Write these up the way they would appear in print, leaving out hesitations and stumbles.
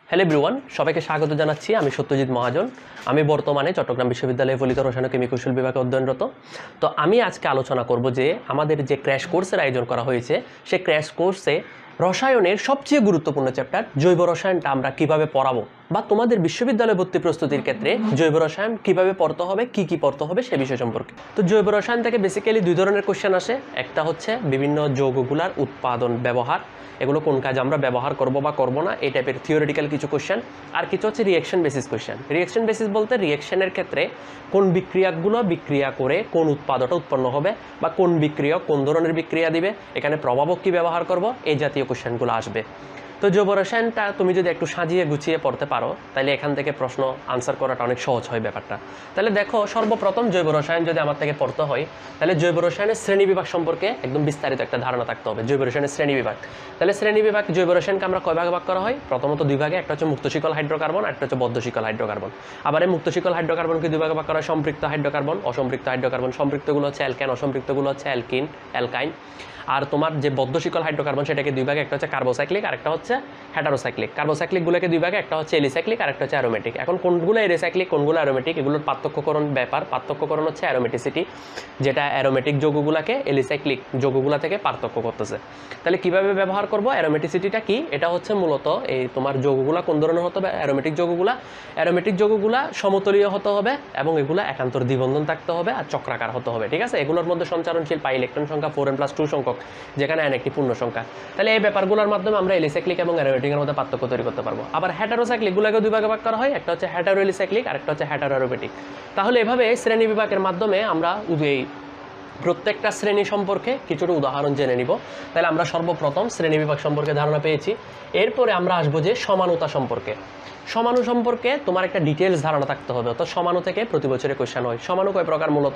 Hello everyone, সবাইকে স্বাগত জানাচ্ছি। আমি সত্যজিৎ মহাজন। আমি বর্তমানে চট্টগ্রাম বিশ্ববিদ্যালয়ে ফলিত রসায়ন ও কেমিক কৌশল বিভাগে অধ্যয়নরত। তো আমি আজকে আলোচনা করব যে আমাদের যে ক্র্যাশ কোর্সের আয়োজন করা হয়েছে, সেই ক্র্যাশ কোর্সে রসায়নের সবচেয়ে গুরুত্বপূর্ণ চ্যাপ্টার জৈব রসায়নটা আমরা কিভাবে পড়াবো, বা তোমাদের বিশ্ববিদ্যালয় ভর্তি প্রস্তুতির ক্ষেত্রে জৈব রসায়ন কিভাবে পড়তে হবে, কি পড়তে হবে সে বিষয় সম্পর্কে। তো জৈব রসায়ন থেকে বেসিক্যালি দুই ধরনের কোশ্চেন আসে। একটা হচ্ছে বিভিন্ন যৌগগুলার উৎপাদন, ব্যবহার, এগুলো কোন কাজে আমরা ব্যবহার করব বা করব না, এই টাইপের থিওরিটিক্যাল কিছু কোশ্চেন। আর কিছু হচ্ছে reaction basis question. Reaction basis বলতে রিয়েকশনের ক্ষেত্রে কোন বিক্রিয়াগুলো বিক্রিয়া করে কোন উৎপাদটা উৎপন্ন হবে, বা কোন বিক্রিয়া কোন ধরনের বিক্রিয়া দিবে, এখানে প্রভাবক কী ব্যবহার করব, এই জাতীয় কোশ্চেনগুলো আসবে। তো জৈব রসায়নটা তুমি যদি একটু সাজিয়ে গুছিয়ে পড়তে পারো, তাহলে এখান থেকে প্রশ্ন আনসার করাটা অনেক সহজ হয় ব্যাপারটা। তাহলে দেখো, সর্বপ্রথম জৈব রসায়ন যদি আমার থেকে পড়তে হয়, তাহলে জৈব রসায়নের শ্রেণীবিভাগ সম্পর্কে একদম বিস্তারিত একটা ধারণা থাকতে হবে। জৈব রসায়নের শ্রেণীবিভাগ, তাহলে শ্রেণীবিভাগ জৈব রসায়নকে আমরা কয় ভাগে ভাগ করা হয়? প্রথমত দুই ভাগে, একটা হচ্ছে মুক্ত শিকল হাইড্রোকার্বন, একটা হচ্ছে বদ্ধ শিকল হাইড্রোকার্বন। আবার এই মুক্ত শিকল হাইড্রোকার্বনকে দুই ভাগে ভাগ করা হয়, সম্পৃক্ত হাইড্রোকার্বন, অসম্পৃক্ত হাইড্রোকার্বন। সম্পৃক্তগুলো হচ্ছে অ্যালকেন, অসম্পৃক্তগুলো হচ্ছে অ্যালকাইন। আর তোমার যে বদ্ধ শিকল হাইড্রোকার্বন, সেটাকে দুই ভাগে, একটা হচ্ছে কার্বোসাইক্লিক আর একটা হচ্ছে হেটারোসাইক্লিক। কার্বোসাইক্লিকগুলোকে দুই ভাগে, একটা হচ্ছে এলিসাইক্লিক আর একটা হচ্ছে অ্যারোমেটিক। এখন কোনগুলো এলিসাইক্লিক কোনগুলো অ্যারোমেটিক, এগুলোর পার্থক্যকরণ ব্যাপার। পার্থক্যকরণ হচ্ছে অ্যারোমেটিসিটি, যেটা অ্যারোমেটিক যৌগগুলোকে এলিসাইক্লিক যৌগগুলো থেকে পার্থক্য করতেছে। তাহলে কিভাবে ব্যবহার করব? অ্যারোমেটিসিটিটা কি? এটা হচ্ছে মূলত এই তোমার যৌগগুলা কোন ধরনের হতে হবে। অ্যারোমেটিক যৌগগুলা সমতলীয় হতে হবে এবং এগুলা একান্তর দ্বিবন্ধন থাকতে হবে আর চক্রাকার হতে হবে। ঠিক আছে? এগুলোর মধ্যে সঞ্চারণশীল পাই ইলেকট্রন সংখ্যা 4n+2 সংখ্যক, যেখানে n একটি পূর্ণ সংখ্যা। তাহলে এই ব্যাপারগুলোর মাধ্যমে আমরা এলিসাইক্লিক এবং অ্যারোমেটিকের মধ্যে পার্থক্য তৈরি করতে পারবো। আবার হেটারোসাইক্লিকগুলোকে দুই ভাগে ভাগ করা হয়, একটা হচ্ছে হেটারো এলিসাইক্লিক আর একটা হচ্ছে হেটারো অ্যারোমেটিক। তাহলে এভাবে শ্রেণী বিভাগের মাধ্যমে আমরা এই প্রত্যেকটা শ্রেণী সম্পর্কে কিছুটা উদাহরণ জেনে নিব। তাহলে আমরা সর্বপ্রথম শ্রেণী বিভাগ সম্পর্কে ধারণা পেয়েছি। এরপরে আমরা আসবো যে সমানুতা সম্পর্কে। সমাণু সম্পর্কে তোমার একটা ডিটেলস ধারণা থাকতে হবে। অর্থাৎ সমাণু থেকে প্রতি বছরে কোয়েশ্চেন হয়। সমাণু কয় প্রকার? মূলত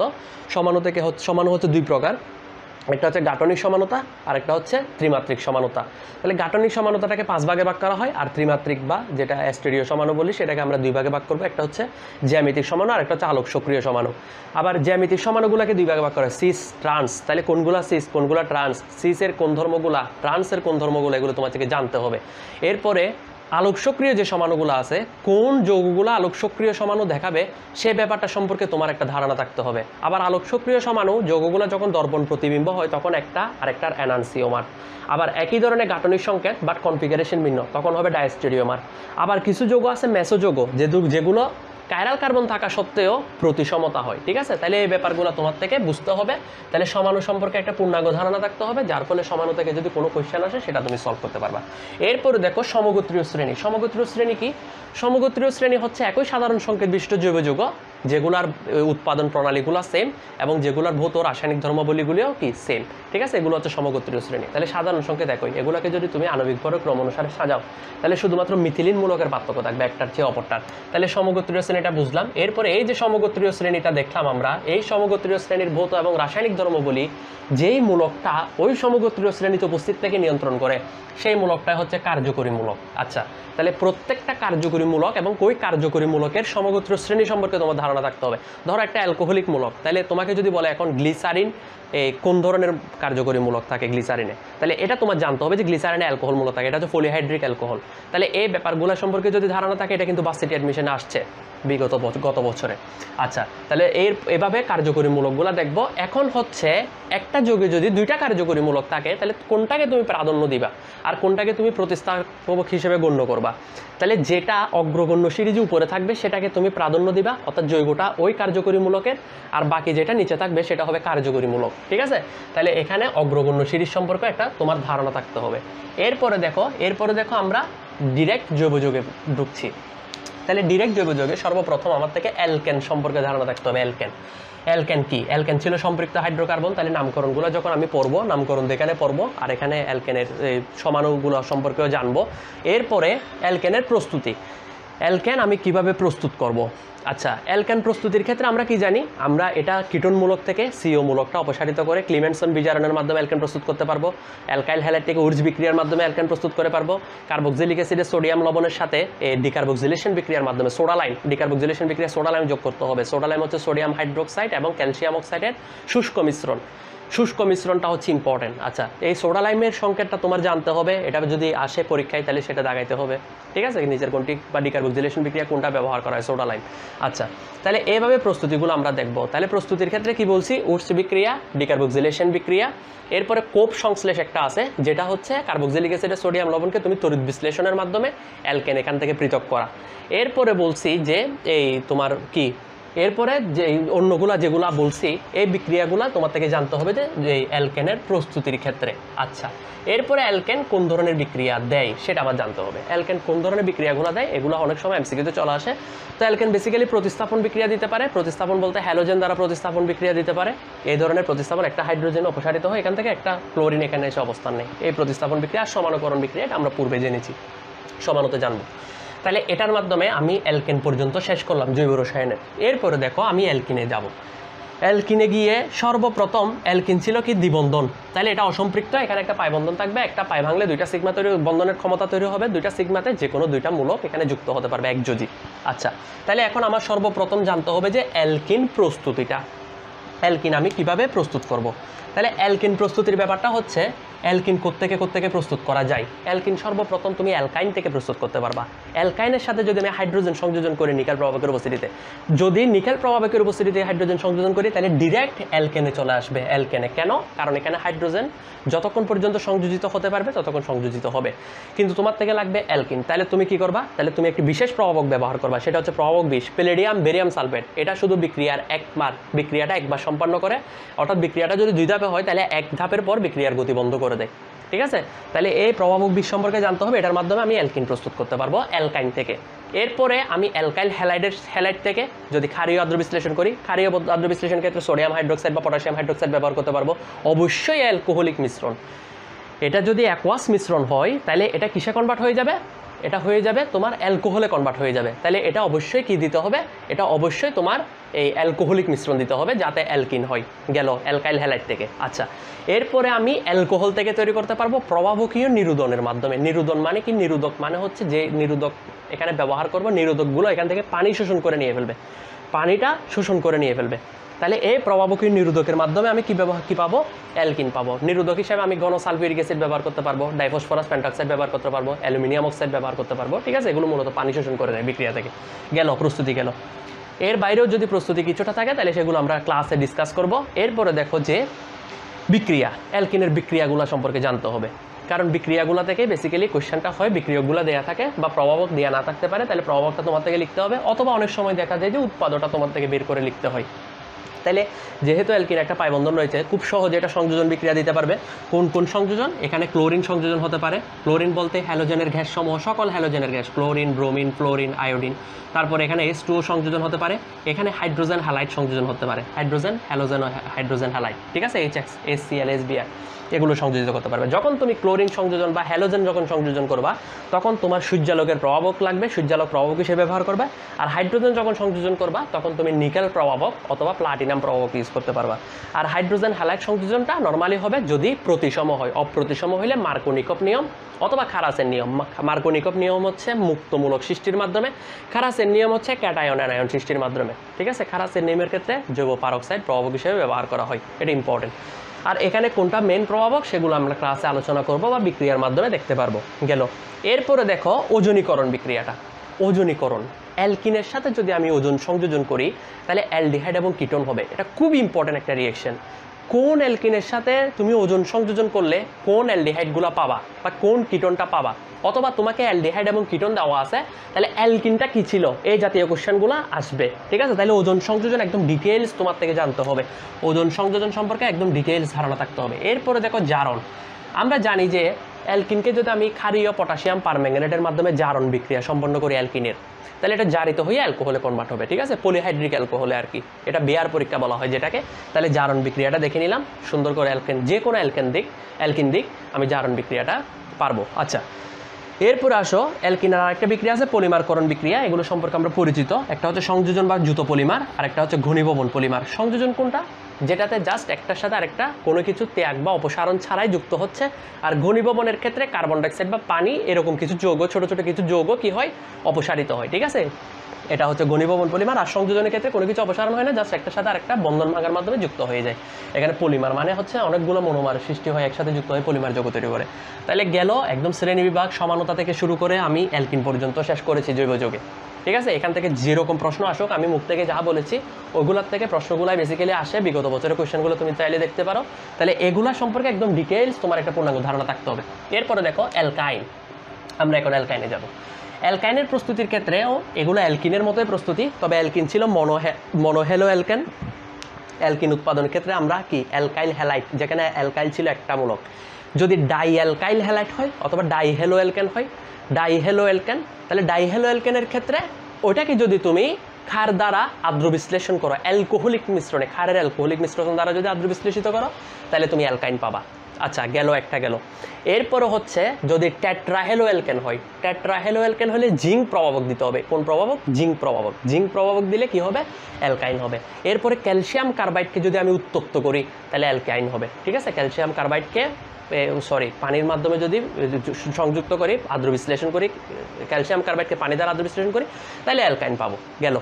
সমাণু হচ্ছে দুই প্রকার। একটা হচ্ছে গাঠনিক সমানুতা আর একটা হচ্ছে ত্রিমাত্রিক সমানুতা। তাহলে গাঠনিক সমানুতাটাকে 5 ভাগে ভাগ করা হয়, আর ত্রিমাত্রিক বা যেটা অ্যাস্টেরিও সমাণু বলি সেটাকে আমরা 2 ভাগে ভাগ করবো। একটা হচ্ছে জ্যামিতিক সমাণু আর একটা হচ্ছে আলোক সক্রিয় সমাণু। আবার জ্যামিতিক সমাণুগুলোকে 2 ভাগে ভাগ করা হয়, সিস, ট্রান্স। তাহলে কোনগুলা সিস, কোনগুলা ট্রান্স, সিসের কোন ধর্মগুলা, ট্রান্সের কোন ধর্মগুলো, এগুলো তোমার থেকে জানতে হবে। এরপরে আলোক সক্রিয় যে সমাণুগুলো আছে, কোন যৌগগুলো আলোক সক্রিয় সমাণু দেখাবে সে ব্যাপারটা সম্পর্কে তোমার একটা ধারণা থাকতে হবে। আবার আলোক সক্রিয় সমাণু যৌগগুলো যখন দর্পণ প্রতিবিম্ব হয় তখন একটা আরেকটার এনানসিওমার। আবার একই ধরনের গাঠনিক সংকেত বাট কনফিগারেশন ভিন্ন, তখন হবে ডায়াস্টেরিওমার। আবার কিছু যৌগ আছে মেসোযৌগ, যেগুলো কাইরাল কার্বন থাকা সত্ত্বেও প্রতিসমতা হয়। ঠিক আছে? তাহলে এই ব্যাপারগুলো তোমার থেকে বুঝতে হবে। তাহলে সমাণু সম্পর্কে একটা পূর্ণাঙ্গ ধারণা থাকতে হবে, যার ফলে সমাণু থেকে যদি কোনো কোয়েশ্চেন আসে সেটা তুমি সলভ করতে পারবা। এরপরে দেখো সমগোত্রীয় শ্রেণী। সমগোত্রীয় শ্রেণী কি? সমগোত্রীয় শ্রেণী হচ্ছে একই সাধারণ সংকেত বিশিষ্ট জৈব যৌগ, যেগুলার উৎপাদন প্রণালীগুলো সেম এবং যেগুলার ভৌত রাসায়নিক ধর্মাবলীগুলিও কি সেম। ঠিক আছে? এগুলো হচ্ছে সমগোত্রীয় শ্রেণী। তাহলে সাধারণ সংকেত একই, এগুলোকে যদি তুমি আণবিক ভরের ক্রম অনুসারে সাজাও, তাহলে শুধুমাত্র মিথিলিন মূলকের পার্থক্য থাকবে একটার চেয়ে অপরটার। তাহলে সমগোত্রীয় শ্রেণীটা বুঝলাম। এরপরে এই যে সমগোত্রীয় শ্রেণীটা দেখলাম আমরা, এই সমগোত্রীয় শ্রেণীর ভৌত এবং রাসায়নিক ধর্মাবলী যেই মূলকটা ওই সমগোত্রীয় শ্রেণীতে উপস্থিত থেকে নিয়ন্ত্রণ করে, সেই মূলকটা হচ্ছে কার্যকরী মূলক। আচ্ছা, তাহলে প্রত্যেকটা কার্যকরী মূলক এবং ওই কার্যকরী মূলকের সমগোত্রীয় শ্রেণী সম্পর্কে তোমার ধারণা থাকতে হবে। ধরো একটা অ্যালকোহলিক মূলক, তাহলে তোমাকে যদি বলে এখন গ্লিসারিন কোন ধরনের কার্যকরী মূলক থাকে গ্লিসারিনে, তাহলে এটা তোমার জানতে হবে যে গ্লিসারিনে অ্যালকোহল মূলক থাকে, এটা হচ্ছে পলিহাইড্রিক অ্যালকোহল। তাহলে এই ব্যাপারগুলো সম্পর্কে যদি ধারণা থাকে, এটা কিন্তু ভার্সিটি অ্যাডমিশনে আসছে গত বছরে। আচ্ছা, তাহলে এভাবে কার্যকরী মূলকগুলো দেখবো। এখন হচ্ছে একটা যৌগে যদি দুইটা কার্যকরী মূলক থাকে, তাহলে কোনটাকে তুমি প্রাধান্য দিবা আর কোনটাকে তুমি প্রতিস্থাপক হিসেবে গণ্য করবা। তাহলে যেটা অগ্রগণ্য সিরিজে উপরে থাকবে সেটাকে তুমি প্রাধান্য দিবা, অর্থাৎ যৌগটা ওই কার্যকরী মূলকের, আর বাকি যেটা নিচে থাকবে সেটা হবে কার্যকরী মূলক। ঠিক আছে? তাহলে এখানে অগ্রগণ্য সিরিজ সম্পর্কে একটা তোমার ধারণা থাকতে হবে। এরপরে দেখো আমরা ডিরেক্ট জৈব যৌগে ঢুকছি। তাহলে ডিরেক্ট জৈব যৌগে সর্বপ্রথম আমার থেকে অ্যালকেন সম্পর্কে ধারণা থাকতে হবে। অ্যালকেন কি? অ্যালকেন ছিল সম্পৃক্ত হাইড্রোকার্বন। তাহলে নামকরণগুলো যখন আমি পড়বো, নামকরণ এখানে পড়বো, আর এখানে অ্যালকেনের সমাণুগুলো সম্পর্কেও জানবো। এরপরে অ্যালকেনের প্রস্তুতি, অ্যালকেন আমি কিভাবে প্রস্তুত করব। আচ্ছা, অ্যালকেন প্রস্তুতির ক্ষেত্রে আমরা কি জানি? আমরা এটা কিটোন মূলক থেকে সিও মূলকটা অপসারিত করে ক্লিমেনসন বিজারণের মাধ্যমে অ্যালকেন প্রস্তুত করতে পারবো। অ্যালকাইল হ্যালাইড থেকে উর্জ বিক্রিয়ার মাধ্যমে অ্যালকেন প্রস্তুত করে পারবো। কার্বক্সিলিক অ্যাসিডে সোডিয়াম লবণের সাথে ডিকার্বক্সিলেশন বিক্রিয়ার মাধ্যমে ডিকার্বক্সিলেশন বিক্রিয়া সোডা লাইম যোগ করতে হবে। সোডা লাইম হচ্ছে সোডিয়াম হাইড্রোক্সাইড এবং ক্যালসিয়াম অক্সাইডের শুষ্ক মিশ্রণ। শুষ্ক মিশ্রণটা হচ্ছে ইম্পর্টেন্ট। আচ্ছা, এই সোডা লাইমের সংকেতটা তোমার জানতে হবে, এটা যদি আসে পরীক্ষায় তাহলে সেটা দাগাইতে হবে, ঠিক আছে, নিচের কোনটি বা ডিকার্বক্সিলেশন বিক্রিয়া কোনটা ব্যবহার করা হয়, সোডা লাইম। আচ্ছা, তাহলে এইভাবে প্রস্তুতিগুলো আমরা দেখব। তাহলে প্রস্তুতির ক্ষেত্রে কি বলছি, উৎস বিক্রিয়া, ডিকার্বক্সিলেশন বিক্রিয়া, এরপরে কোপ সংশ্লেষ একটা আছে, যেটা হচ্ছে কার্বক্সিলিক অ্যাসিডের সোডিয়াম লবণকে তুমি তড়িৎ বিশ্লেষণের মাধ্যমে অ্যালকেন এখান থেকে পৃথক করা। এরপরে বলছি যে এই তোমার কি, এরপরে যে অন্যগুলা যেগুলা বলছি এই বিক্রিয়াগুলা তোমার থেকে জানতে হবে যে এই অ্যালকেনের প্রস্তুতির ক্ষেত্রে। আচ্ছা, এরপরে অ্যালকেন কোন ধরনের বিক্রিয়া দেয় সেটা আবার জানতে হবে। অ্যালকেন কোন ধরনের বিক্রিয়াগুলো দেয় এগুলো অনেক সময় এমসিকিউতে চলে আসে। তো অ্যালকেন বেসিক্যালি প্রতিস্থাপন বিক্রিয়া দিতে পারে। প্রতিস্থাপন বলতে হ্যালোজেন দ্বারা প্রতিস্থাপন বিক্রিয়া দিতে পারে। এই ধরনের প্রতিস্থাপন, একটা হাইড্রোজেন অপসারিত হয় এখান থেকে, একটা ক্লোরিন এখানে এসে অবস্থান নেই, এই প্রতিস্থাপন বিক্রিয়া। সমানকরণ বিক্রিয়া এটা আমরা পূর্বে জেনেছি, সমানতে জানবো। তাহলে এটার মাধ্যমে আমি অ্যালকেন পর্যন্ত শেষ করলাম জৈব রসায়নের। এরপরে দেখো আমি অ্যালকিনে যাব। অ্যালকিনে গিয়ে সর্বপ্রথম অ্যালকিন ছিল কি দ্বিবন্ধন, তাহলে এটা অসম্পৃক্ত, এখানে একটা পাই বন্ধন থাকবে, একটা পাই ভাঙলে দুইটা সিগমা তৈরি, বন্ধনের ক্ষমতা তৈরি হবে, দুইটা সিগমাতে যে কোনো দুইটা মূলক এখানে যুক্ত হতে পারবে একযোজি। আচ্ছা, তাহলে এখন আমার সর্বপ্রথম জানতে হবে যে অ্যালকিন প্রস্তুতিটা, অ্যালকিন আমি কিভাবে প্রস্তুত করব। তাহলে অ্যালকিন প্রস্তুতির ব্যাপারটা হচ্ছে অ্যালকিন কোত্থেকে প্রস্তুত করা যায়। অ্যালকিন সর্বপ্রথম তুমি অ্যালকাইন থেকে প্রস্তুত করতে পারবা। অ্যালকাইনের সাথে যদি আমি হাইড্রোজেন সংযোজন করি নিকেল প্রভাবকের উপস্থিতিতে, যদি নিকেল প্রভাবকের উপস্থিতিতে হাইড্রোজেন সংযোজন করি তাহলে ডিরেক্ট অ্যালকেনে চলে আসবে। অ্যালকেনে কেন? কারণ এখানে হাইড্রোজেন যতক্ষণ পর্যন্ত সংযোজিত হতে পারবে ততক্ষণ সংযোজিত হবে, কিন্তু তোমার থেকে লাগবে অ্যালকিন। তাহলে তুমি কি করবা? তাহলে তুমি একটি বিশেষ প্রভাবক ব্যবহার করবা, সেটা হচ্ছে প্রভাবক বিষ, প্যালেডিয়াম বেরিয়াম সালফেট। এটা শুধু বিক্রিয়াটা একবার সম্পন্ন করে, অর্থাৎ বিক্রিয়াটা যদি দুই ধাপে হয় তাহলে এক ধাপের পর বিক্রিয়ার গতি বন্ধ করে দেয়, ঠিক আছে। তাহলে এই প্রভাবক বিষ সম্পর্কে জানতে হবে, এটার মাধ্যমে আমি অ্যালকিন প্রস্তুত করতে পারবো অ্যালকাইন থেকে। এরপরে আমি অ্যালকাইল হ্যালাইড থেকে যদি ক্ষারীয় আদ্র বিশ্লেষণ করি, ক্ষারীয় আদ্র বিশ্লেষণের ক্ষেত্রে সোডিয়াম হাইড্রোক্সাইড বা পটাশিয়াম হাইড্রোক্সাইড ব্যবহার করতে পারবো। অবশ্যই অ্যালকোহলিক মিশ্রণ, এটা যদি অ্যাকোয়াস মিশ্রণ হয় তাহলে এটা কিসে কনভার্ট হয়ে যাবে? এটা হয়ে যাবে তোমার অ্যালকোহলে কনভার্ট হয়ে যাবে। তাহলে এটা অবশ্যই কি দিতে হবে? এটা অবশ্যই তোমার এই অ্যালকোহলিক মিশ্রণ দিতে হবে যাতে অ্যালকিন হয়, গেল অ্যালকাইল হ্যালাইড থেকে। আচ্ছা, এরপরে আমি অ্যালকোহল থেকে তৈরি করতে পারবো প্রভাবকীয় নিরোধনের মাধ্যমে। নিরোধন মানে কি? নিরোধক মানে হচ্ছে যে নিরোধক এখানে ব্যবহার করবো, নিরোধকগুলো এখান থেকে পানি শোষণ করে নিয়ে ফেলবে, পানিটা শোষণ করে নিয়ে ফেলবে। তাহলে এই প্রভাবকীয় নিরোধকের মাধ্যমে আমি কি পাবো? অ্যালকিন পাবো। নিরোধক হিসেবে আমি ঘন সালফিউরিক অ্যাসিড ব্যবহার করতে পারবো, ডাইফসফরাস পেন্টক্সাইড ব্যবহার করতে পারবো, অ্যালুমিনিয়াম অক্সাইড ব্যবহার করতে পারবো, ঠিক আছে। এগুলো মূলত পানি শোষণ করে নেয় বিক্রিয়া থেকে, গেল প্রস্তুতি গেল। এর বাইরেও যদি প্রস্তুতি কিছুটা থাকে তাহলে সেগুলো আমরা ক্লাসে ডিসকাস করব। এরপরে দেখো যে বিক্রিয়া, অ্যালকিনের বিক্রিয়াগুলো সম্পর্কে জানতে হবে, কারণ বিক্রিয়াগুলো থেকে বেসিক্যালি কোশ্চেনটা হয়, বিক্রিয়কগুলো দেওয়া থাকে বা প্রভাবক দেওয়া না থাকতে পারে, তাহলে প্রভাবকটা তোমার থেকে লিখতে হবে, অথবা অনেক সময় দেখা যায় যে উৎপাদকটা তোমার থেকে বের করে লিখতে হয়। তাহলে যেহেতু অ্যালকিন একটা পাইবন্ধন রয়েছে, খুব সহজে এটা সংযোজন বিক্রিয়া দিতে পারবে। কোন কোন সংযোজন? এখানে ক্লোরিন সংযোজন হতে পারে। ক্লোরিন বলতে হ্যালোজেনের গ্যাস সমূহ, সকল হ্যালোজেনের gas, chlorine, bromine, fluorine, iodine. তারপরে এখানে H2O সংযোজন হতে পারে। এখানে হাইড্রোজেন হ্যালাইড সংযোজন হতে পারে, হাইড্রোজেন হ্যালোজেন হাইড্রোজেন হ্যালাইড, ঠিক আছে, HCl, SBr এগুলো সংযোজিত করতে পারবে। যখন তুমি ক্লোরিন সংযোজন বা হ্যালোজেন যখন সংযোজন করবা তখন তোমার সূর্যালোকের প্রভাবক লাগবে, সূর্যালোক প্রভাবক হিসেবে ব্যবহার করবে। আর হাইড্রোজেন যখন সংযোজন করবা তখন তুমি নিকেল প্রভাবক অথবা প্লাটিনাম প্রভাবক ইউজ করতে পারবা। আর হাইড্রোজেন হ্যালাইড সংযোজনটা নর্মালি হবে যদি প্রতিসম হয়, অপ্রতিসম হইলে মার্কোনিকভ নিয়ম অথবা খারাসের নিয়ম। মার্কোনিকভ নিয়ম হচ্ছে মুক্তমূলক সৃষ্টির মাধ্যমে, খারাসের নিয়ম হচ্ছে ক্যাটায়ন অ্যানায়ন সৃষ্টির মাধ্যমে, ঠিক আছে। খারাসের নিয়মের ক্ষেত্রে জৈব পারক্সাইড প্রভাবক হিসেবে ব্যবহার করা হয়, এটা ইম্পর্টেন্ট। আর এখানে কোনটা মেন প্রভাবক সেগুলো আমরা ক্লাসে আলোচনা করব বা বিক্রিয়ার মাধ্যমে দেখতে পারবো, গেল। এরপরে দেখো ওজনীকরণ বিক্রিয়াটা। ওজনীকরণ, অ্যালকিনের সাথে যদি আমি ওজন সংযোজন করি তাহলে অ্যালডিহাইড এবং কিটোন হবে, এটা খুব ইম্পর্টেন্ট একটা রিয়েকশন। কোন অ্যালকিনের সাথে তুমি ওজন সংযোজন করলে কোন অ্যালডিহাইডগুলো পাবা বা কোন কিটোনটা পাবা, অথবা তোমাকে অ্যালডিহাইড এবং কিটোন দেওয়া আছে তাহলে অ্যালকিনটা কি ছিল, এই জাতীয় কোশ্চেনগুলো আসবে, ঠিক আছে। তাহলে ওজন সংযোজন একদম ডিটেইলস তোমার থেকে জানতে হবে, ওজন সংযোজন সম্পর্কে একদম ডিটেইলস ধারণা থাকতে হবে। এরপরে দেখো জারণ। আমরা জানি যে অ্যালকিনকে যদি আমি ক্ষারীয় পটাশিয়াম পারম্যাঙ্গানেটের মাধ্যমে জারণ বিক্রিয়া সম্পন্ন করি অ্যালকিনের, তাহলে এটা জারিত হয়ে অ্যালকোহলে কনভার্ট হবে, ঠিক আছে, পলিহাইড্রিক অ্যালকোহলে আর কি, এটা বেয়ার পরীক্ষা বলা হয় যেটাকে। তাহলে জারণ বিক্রিয়াটা দেখে নিলাম সুন্দর করে, অ্যালকেন যে কোনো অ্যালকিন দিক আমি জারণ বিক্রিয়াটা পারবো। আচ্ছা, এরপরে আসো অ্যালকিনের আরেকটা বিক্রিয়া আছে পলিমারকরণ বিক্রিয়া, এগুলো সম্পর্কে আমরা পরিচিত। একটা হচ্ছে সংযোজন বা জুতো পলিমার, আর একটা হচ্ছে ঘনীভবন পলিমার। সংযোজন কোনটা? যেটাতে জাস্ট একটার সাথে আরেকটা কোনো কিছু ত্যাগ বা অপসারণ ছাড়াই যুক্ত হচ্ছে। আর ঘনীভবনের ক্ষেত্রে কার্বন ডাইঅক্সাইড বা পানি এরকম কিছু যৌগ, ছোট ছোট কিছু যৌগ কি হয়, অপসারিত হয়, ঠিক আছে। এটা হচ্ছে ঘনীভবন পলিমার। আর সংযোজনের ক্ষেত্রে কোনো কিছু অপসারণ হয় না, জাস্ট একটার সাথে আরেকটা বন্ধন ভাঙার মাধ্যমে যুক্ত হয়ে যায়। এখানে পলিমার মানে হচ্ছে অনেকগুলো মনোমার সৃষ্টি হয়, একসাথে যুক্ত হয়ে পলিমার যৌগ তৈরি করে। তাহলে গেল একদম শ্রেণী বিভাগ সমানতা থেকে শুরু করে আমি অ্যালকিন পর্যন্ত শেষ করেছি জৈব যৌগে। ঠিক আছে, এখান থেকে যেরকম প্রশ্ন আসুক আমি মুখ থেকে যা বলেছি ওগুলোর থেকে প্রশ্নগুলাই বেসিক্যালি আসে, বিগত বছরের কোয়েশ্চেনগুলো তুমি চাইলে দেখতে পারো। তাহলে এগুলা সম্পর্কে একদম ডিটেইলস তোমার একটা পূর্ণাঙ্গ ধারণা থাকতে হবে। এরপরে দেখো অ্যালকাইন, আমরা এখন অ্যালকাইনে যাব। অ্যালকাইনের প্রস্তুতির ক্ষেত্রেও এগুলো অ্যালকিনের মতোই প্রস্তুতি, তবে অ্যালকিন ছিল মনোহেলো অ্যালকেন। অ্যালকিন উৎপাদনের ক্ষেত্রে আমরা কি অ্যালকাইল হ্যালাইট, যেখানে অ্যালকাইল ছিল একটা মূলক, যদি ডাই অ্যালকাইল হ্যালাইট হয় অথবা ডাইহেলো অ্যালকেন হয়, ডাইহেলো অ্যালকেন, তাহলে ডাইহেলো অ্যালকেনের ক্ষেত্রে ওইটাকে যদি তুমি ক্ষার দ্বারা আদ্র বিশ্লেষণ করো, অ্যালকোহলিক মিশ্রণে, ক্ষারের অ্যালকোহলিক মিশ্রণ দ্বারা যদি আদ্র বিশ্লেষিত করো তাহলে তুমি অ্যালকাইন পাবা। আচ্ছা, গেল একটা গেল। এরপরে হচ্ছে যদি টেট্রাহেলো অ্যালকেন হয়, টেট্রাহেলো অ্যালকেন হলে জিঙ্ক প্রভাবক দিতে হবে। কোন প্রভাবক? জিঙ্ক প্রভাবক। জিঙ্ক প্রভাবক দিলে কি হবে? অ্যালকাইন হবে। এরপরে ক্যালসিয়াম কার্বাইডকে যদি আমি উত্তপ্ত করি তাহলে অ্যালকাইন হবে। ঠিক আছে, ক্যালসিয়াম কার্বাইডকে পানির মাধ্যমে যদি সংযুক্ত করি, আদ্র বিশ্লেষণ করি, ক্যালসিয়াম কার্বাইডকে পানি দ্বারা আদ্র বিশ্লেষণ করি তাহলে অ্যালকাইন পাবো। গেল।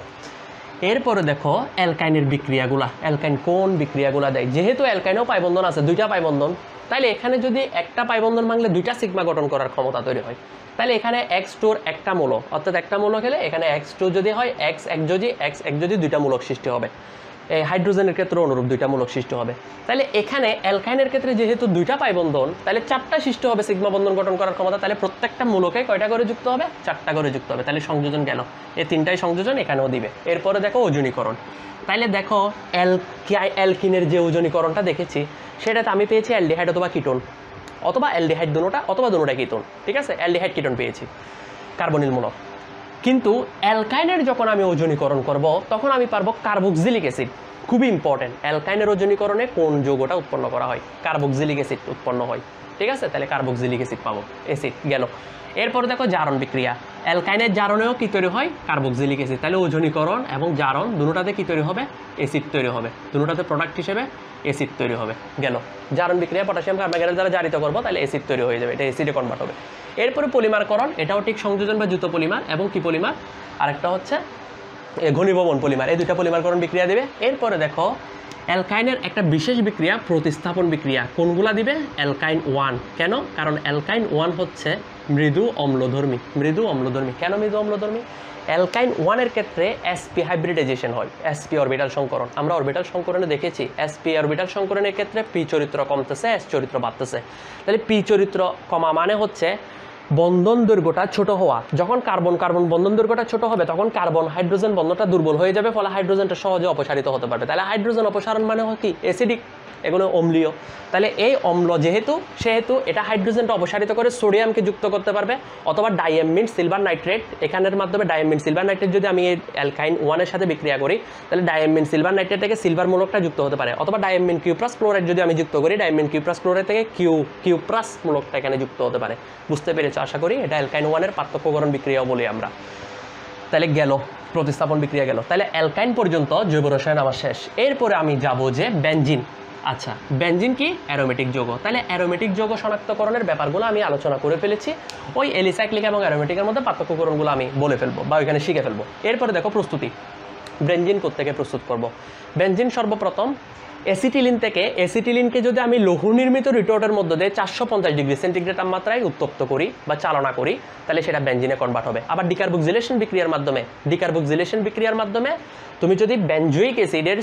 এরপরে দেখো অ্যালকাইনের বিক্রিয়াগুলা, অ্যালকাইন কোন বিক্রিয়াগুলা দেয়। যেহেতু অ্যালকাইনেও পাইবন্ধন আছে, দুইটা পাইবন্ধন, তাহলে এখানে যদি একটা পাইবন্ধন ভাঙলে দুইটা সিগমা গঠন করার ক্ষমতা তৈরি হয়। তাহলে এখানে X2 একটা মূলক, অর্থাৎ একটা মূলক হলে এখানে X2 যদি হয় X একযোজি দুইটা মূলক সৃষ্টি হবে। এই হাইড্রোজেনের ক্ষেত্রে অনুরূপ দুইটা মূলক সৃষ্টি হবে। তাহলে এখানে অ্যালকাইনের ক্ষেত্রে যেহেতু দুইটা পাইবন্ধন, তাহলে চারটা সৃষ্টি হবে সিগমা বন্ধন গঠন করার ক্ষমতা। তাহলে প্রত্যেকটা মূলকে কয়টা করে যুক্ত হবে? চারটা করে যুক্ত হবে। তাহলে সংযোজন গেল, এই তিনটাই সংযোজন এখানেও দিবে। এরপরে দেখো ওজনীকরণ। তাইলে দেখো অ্যালকিনের যে ওজনীকরণটা দেখেছি সেটাতে আমি পেয়েছি অ্যালডিহাইড অথবা কিটোন, অথবা অ্যালডিহাইড দুটোটা অথবা দুটোটা কিটোন। ঠিক আছে, অ্যালডিহাইড কিটোন পেয়েছি, কার্বনিল মূলক। কিন্তু অ্যালকাইনের যখন আমি ওজনীকরণ করব তখন আমি পারবো কার্বক্সিলিক অ্যাসিড। খুবই ইম্পর্টেন্ট, অ্যালকাইনের ওজনীকরণে কোন যৌগটা উৎপন্ন করা হয়? কার্বক্সিলিক অ্যাসিড উৎপন্ন হয়। ঠিক আছে, তাহলে কার্বক্সিলিক অ্যাসিড পাবো, অ্যাসিড গেল। এরপরে দেখো জারণ বিক্রিয়া। অ্যালকাইনের জারণেও কি তৈরি হয়? Carboxylic acid. তাহলে ওজনীকরণ এবং জারণ দুটোটাতে কি তৈরি হবে? অ্যাসিড তৈরি হবে। দুটোটাতে প্রোডাক্ট হিসেবে অ্যাসিড তৈরি হবে। গেল। জারণ বিক্রিয়া পটাশিয়াম কার্বক্সাইডের দ্বারা জারিত করবো, তাহলে অ্যাসিড তৈরি হয়ে যাবে, এটা অ্যাসিডে কনভার্ট হবে। এরপরে পলিমারকরণ, এটাও ঠিক সংযোজন বা যুত পলিমার। এবং কি পলিমার? আরেকটা হচ্ছে ঘনীভবন পলিমার। এই দুইটা পলিমারকরণ বিক্রিয়া দিবে। এরপরে দেখো অ্যালকাইনের একটা বিশেষ বিক্রিয়া প্রতিস্থাপন বিক্রিয়া। কোনগুলা দিবে? অ্যালকাইন 1। কেন? কারণ অ্যালকাইন 1 হচ্ছে মৃদু অম্লধর্মী। মৃদু অম্লধর্মী কেন মৃদু অম্লধর্মী? অ্যালকাইন 1 এর ক্ষেত্রে sp হাইব্রিডাইজেশন হয়, sp অরবিটাল সংকরণ। আমরা অরবিটাল সংকরণে দেখেছি sp অরবিটাল সংকরণের ক্ষেত্রে p চরিত্র কমতেছে, s চরিত্র বাড়তেছে। তাহলে p চরিত্র কমা মানে হচ্ছে বন্ধন দৈর্ঘ্যটা ছোট হওয়া। যখন কার্বন কার্বন বন্ধন দৈর্ঘ্যটা ছোট হবে তখন কার্বন হাইড্রোজেন বন্ধনটা দুর্বল হয়ে যাবে, ফলে হাইড্রোজেনটা সহজে অপসারিত হতে পারবে। তাহলে হাইড্রোজেন অপসারণ মানে হয় কি? অ্যাসিডিক, এগুলো অম্লীয়। তাহলে এই অম্ল সেহেতু এটা হাইড্রোজেনটা অপসারিত করে সোডিয়ামকে যুক্ত করতে পারবে, অথবা ডাইঅ্যামিন সিলভার নাইট্রেট, এখানের মাধ্যমে ডাইঅ্যামিন সিলভার নাইট্রেট যদি আমি এই অ্যালকাইন 1 এর সাথে বিক্রিয়া করি তাহলে ডাইঅ্যামিন সিলভার নাইট্রেট থেকে সিলভার মূলকটা যুক্ত হতে পারে, অথবা ডাইঅ্যামিন কিউপ্রাস ক্লোরাইড যদি আমি যুক্ত করি, ডাইঅ্যামিন কিউপ্রাস ক্লোরাইড থেকে কিউপ্রাস মূলকটা এখানে যুক্ত হতে পারে। বুঝতে পেরেছো আশা করি? এটা অ্যালকাইন 1 এর পার্থক্যকরণ বিক্রিয়াও বলি আমরা। তাহলে গেল, প্রতিস্থাপন বিক্রিয়া গেল। তাহলে অ্যালকাইন পর্যন্ত জৈব রসায়ন আমার শেষ। এরপরে আমি যাব যে বেনজিন। আচ্ছা, বেনজিন কি? অ্যারোমেটিক যৌগ। তাহলে অ্যারোমেটিক যৌগ শনাক্তকরণের ব্যাপারগুলো আমি আলোচনা করে ফেলেছি। ওই এলিসাইক্লিক এবং অ্যারোমেটিকের মধ্যে পার্থক্যকরণগুলো আমি বলে ফেলবো বা ওইখানে শিখে ফেলবো। এরপরে দেখো প্রস্তুতি। বেনজিন কোত্থেকে প্রস্তুত করব? বেনজিন সর্বপ্রথম অ্যাসিটিলিন থেকে, অ্যাসিটিলিনকে যদি আমি লৌহ নির্মিত রিটোর্টের মধ্যে দিয়ে 450 ডিগ্রি সেন্টিগ্রেড তাপমাত্রায় উত্তপ্ত করি বা চালনা করি তাহলে সেটা বেনজিনে কনভার্ট হবে। আবার ডিকার্বক্সিলেশন বিক্রিয়ার মাধ্যমে তুমি যদি বেনজোইক অ্যাসিডের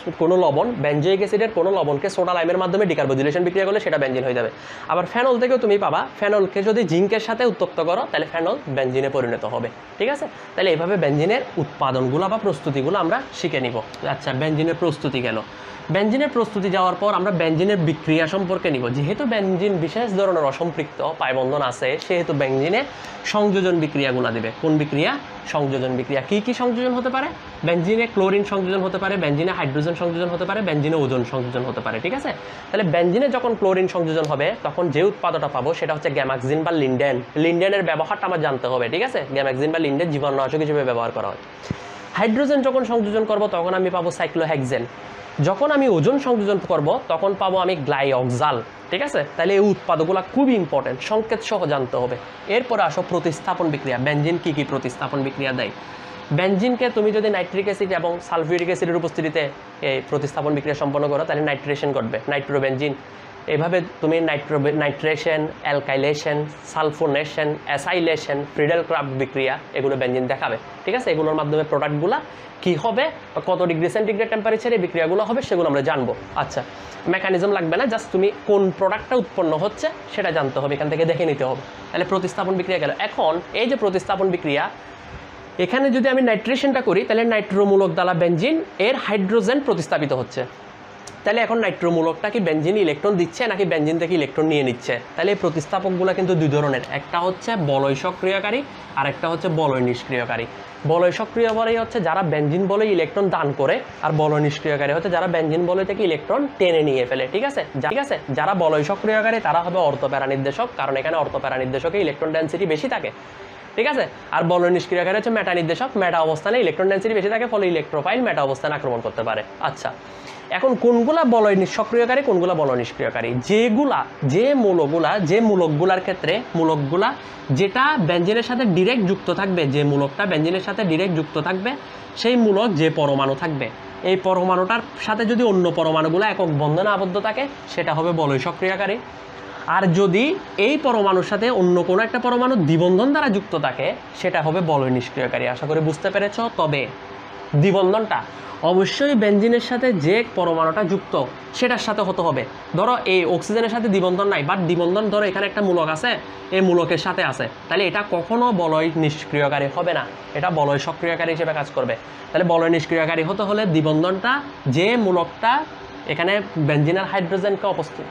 কোনো লবণকে সোডা লাইমের মাধ্যমে ডিকার্বক্সিলেশন বিক্রিয়া করলে সেটা বেনজিন হয়ে যাবে। আবার ফেনল থেকেও তুমি পাবা, ফেনলকে যদি জিঙ্কের সাথে উত্তপ্ত করো তাহলে ফেনল বেনজিনে পরিণত হবে। ঠিক আছে, তাহলে এইভাবে বেনজিনের উৎপাদনগুলো বা প্রস্তুতিগুলো আমরা শিখে নিব। আচ্ছা, বেনজিনের প্রস্তুতি গেল। বেনজিনের প্রস্তুতি যাওয়ার পর আমরা বেনজিনের বিক্রিয়া সম্পর্কে নিব। যেহেতু বেনজিন বিশেষ ধরনের অসম্পৃক্ত পাইবন্ধন আছে সেহেতু বেনজিনে সংযোজন বিক্রিয়াগুলো দেবে। কোন বিক্রিয়া? সংযোজন বিক্রিয়া। কি কি সংযোজন হতে পারে? বেনজিনে ক্লোরিন সংযোজন হতে পারে, বেনজিনে হাইড্রোজেন সংযোজন হতে পারে, বেনজিনে ওজোন সংযোজন হতে পারে। ঠিক আছে, তাহলে বেনজিনে যখন ক্লোরিন সংযোজন হবে তখন যে উৎপাদটা পাবো সেটা হচ্ছে গ্যামাক্সিন বা লিন্ডেন। লিন্ডেনের ব্যবহারটা আমার জানতে হবে। ঠিক আছে, গ্যামাক্সিন বা লিন্ডেন জীবাণুনাশক হিসেবে ব্যবহার করা হয়। হাইড্রোজেন যখন সংযোজন করব তখন আমি পাবো সাইক্লোহেক্সেন। যখন আমি ওজোন সংযোজন করব তখন পাবো আমি গ্লাইঅক্সাল। ঠিক আছে, তাহলে এই উৎপাদকগুলো খুবই ইম্পর্টেন্ট, সংকেত সহ জানতে হবে। এরপরে আসো প্রতিস্থাপন বিক্রিয়া। বেনজিন কি কি প্রতিস্থাপন বিক্রিয়া দেয়? বেনজিনকে তুমি যদি নাইট্রিক অ্যাসিড এবং সালফিউরিক অ্যাসিডের উপস্থিতিতে এই প্রতিস্থাপন বিক্রিয়া সম্পন্ন করো তাহলে নাইট্রেশন ঘটবে, নাইট্রোবেনজিন। এইভাবে তুমি nitration, alkylation, sulphonation, acylation, Friedel Crafts বিক্রিয়া এগুলো বেনজিন দেখাবে, ঠিক আছে। এগুলোর মাধ্যমে প্রোডাক্টগুলো কী হবে, কত ডিগ্রি সেন্টিগ্রেড টেম্পারেচারে বিক্রিয়াগুলো হবে সেগুলো আমরা জানবো। আচ্ছা, মেকানিজম লাগবে না, জাস্ট তুমি কোন প্রোডাক্টটা উৎপন্ন হচ্ছে সেটা জানতে হবে, এখান থেকে দেখে নিতে হবে। তাহলে প্রতিস্থাপন বিক্রিয়া গেল। এখন এই যে প্রতিস্থাপন বিক্রিয়া, এখানে যদি আমি নাইট্রেশনটা করি তাহলে নাইট্রোমূলক দ্বারা বেনজিন এর হাইড্রোজেন প্রতিস্থাপিত হচ্ছে। তাহলে এখন নাইট্রোমূলকটা কি বেনজিন ইলেকট্রন দিচ্ছে নাকি বেনজিন থেকে ইলেকট্রন নিয়ে নিচ্ছে? তাহলে এই প্রতিস্থাপকগুলো কিন্তু দুই ধরনের, একটা হচ্ছে বলয় সক্রিয়কারী আর একটা হচ্ছে বলয় নিষ্ক্রিয়কারী। বলয় সক্রিয়কারী হচ্ছে যারা বেনজিন বলয় ইলেকট্রন দান করে, আর বলয় নিষ্ক্রিয়কারী হচ্ছে যারা বেনজিন বলয় থেকে ইলেকট্রন টেনে নিয়ে ফেলে, ঠিক আছে। যারা বলয় সক্রিয়কারী তারা হবে অর্থপ্যারা নির্দেশক, কারণ এখানে অর্থপ্যারা নির্দেশকে ইলেকট্রন ডেনসিটি বেশি থাকে, ঠিক আছে। আর বলয় নিষ্ক্রিয়কারী হচ্ছে মেটা নির্দেশক, মেটা অবস্থানে ইলেকট্রন ডেনসিটি বেশি থাকে, ফলে ইলেকট্রোফাইল মেটা অবস্থানে আক্রমণ করতে পারে। আচ্ছা, এখন কোনগুলা বলয় সক্রিয়কারী, কোনগুলা বলয় নিষ্ক্রিয়কারী? যে মূলকগুলার ক্ষেত্রে মূলকগুলা যেটা বেনজিনের সাথে ডিরেক্ট যুক্ত থাকবে, যে মূলকটা বেনজিনের সাথে ডিরেক্ট যুক্ত থাকবে সেই মূলক যে পরমাণু থাকবে, এই পরমাণুটার সাথে যদি অন্য পরমাণুগুলো একক বন্ধনে আবদ্ধ থাকে সেটা হবে বলয় সক্রিয়কারী। আর যদি এই পরমাণুর সাথে অন্য কোনো একটা পরমাণু দ্বিবন্ধন দ্বারা যুক্ত থাকে সেটা হবে বলয় নিষ্ক্রিয়কারী। আশা করি বুঝতে পেরেছ। তবে দ্বিবন্ধনটা অবশ্যই বেনজিনের সাথে যে পরমাণুটা যুক্ত সেটার সাথে হতে হবে। ধরো এই অক্সিজেনের সাথে দ্বিবন্ধন নাই, বাট দ্বিবন্ধন ধরো এখানে একটা মূলক আছে, এই মূলকের সাথে আছে, তাহলে এটা কখনো বলয় নিষ্ক্রিয়কারী হবে না, এটা বলয় সক্রিয়কারী হিসেবে কাজ করবে। তাহলে বলয় নিষ্ক্রিয়কারী হতে হলে দ্বিবন্ধনটা যে মূলকটা এখানে বেনজিনের হাইড্রোজেনকে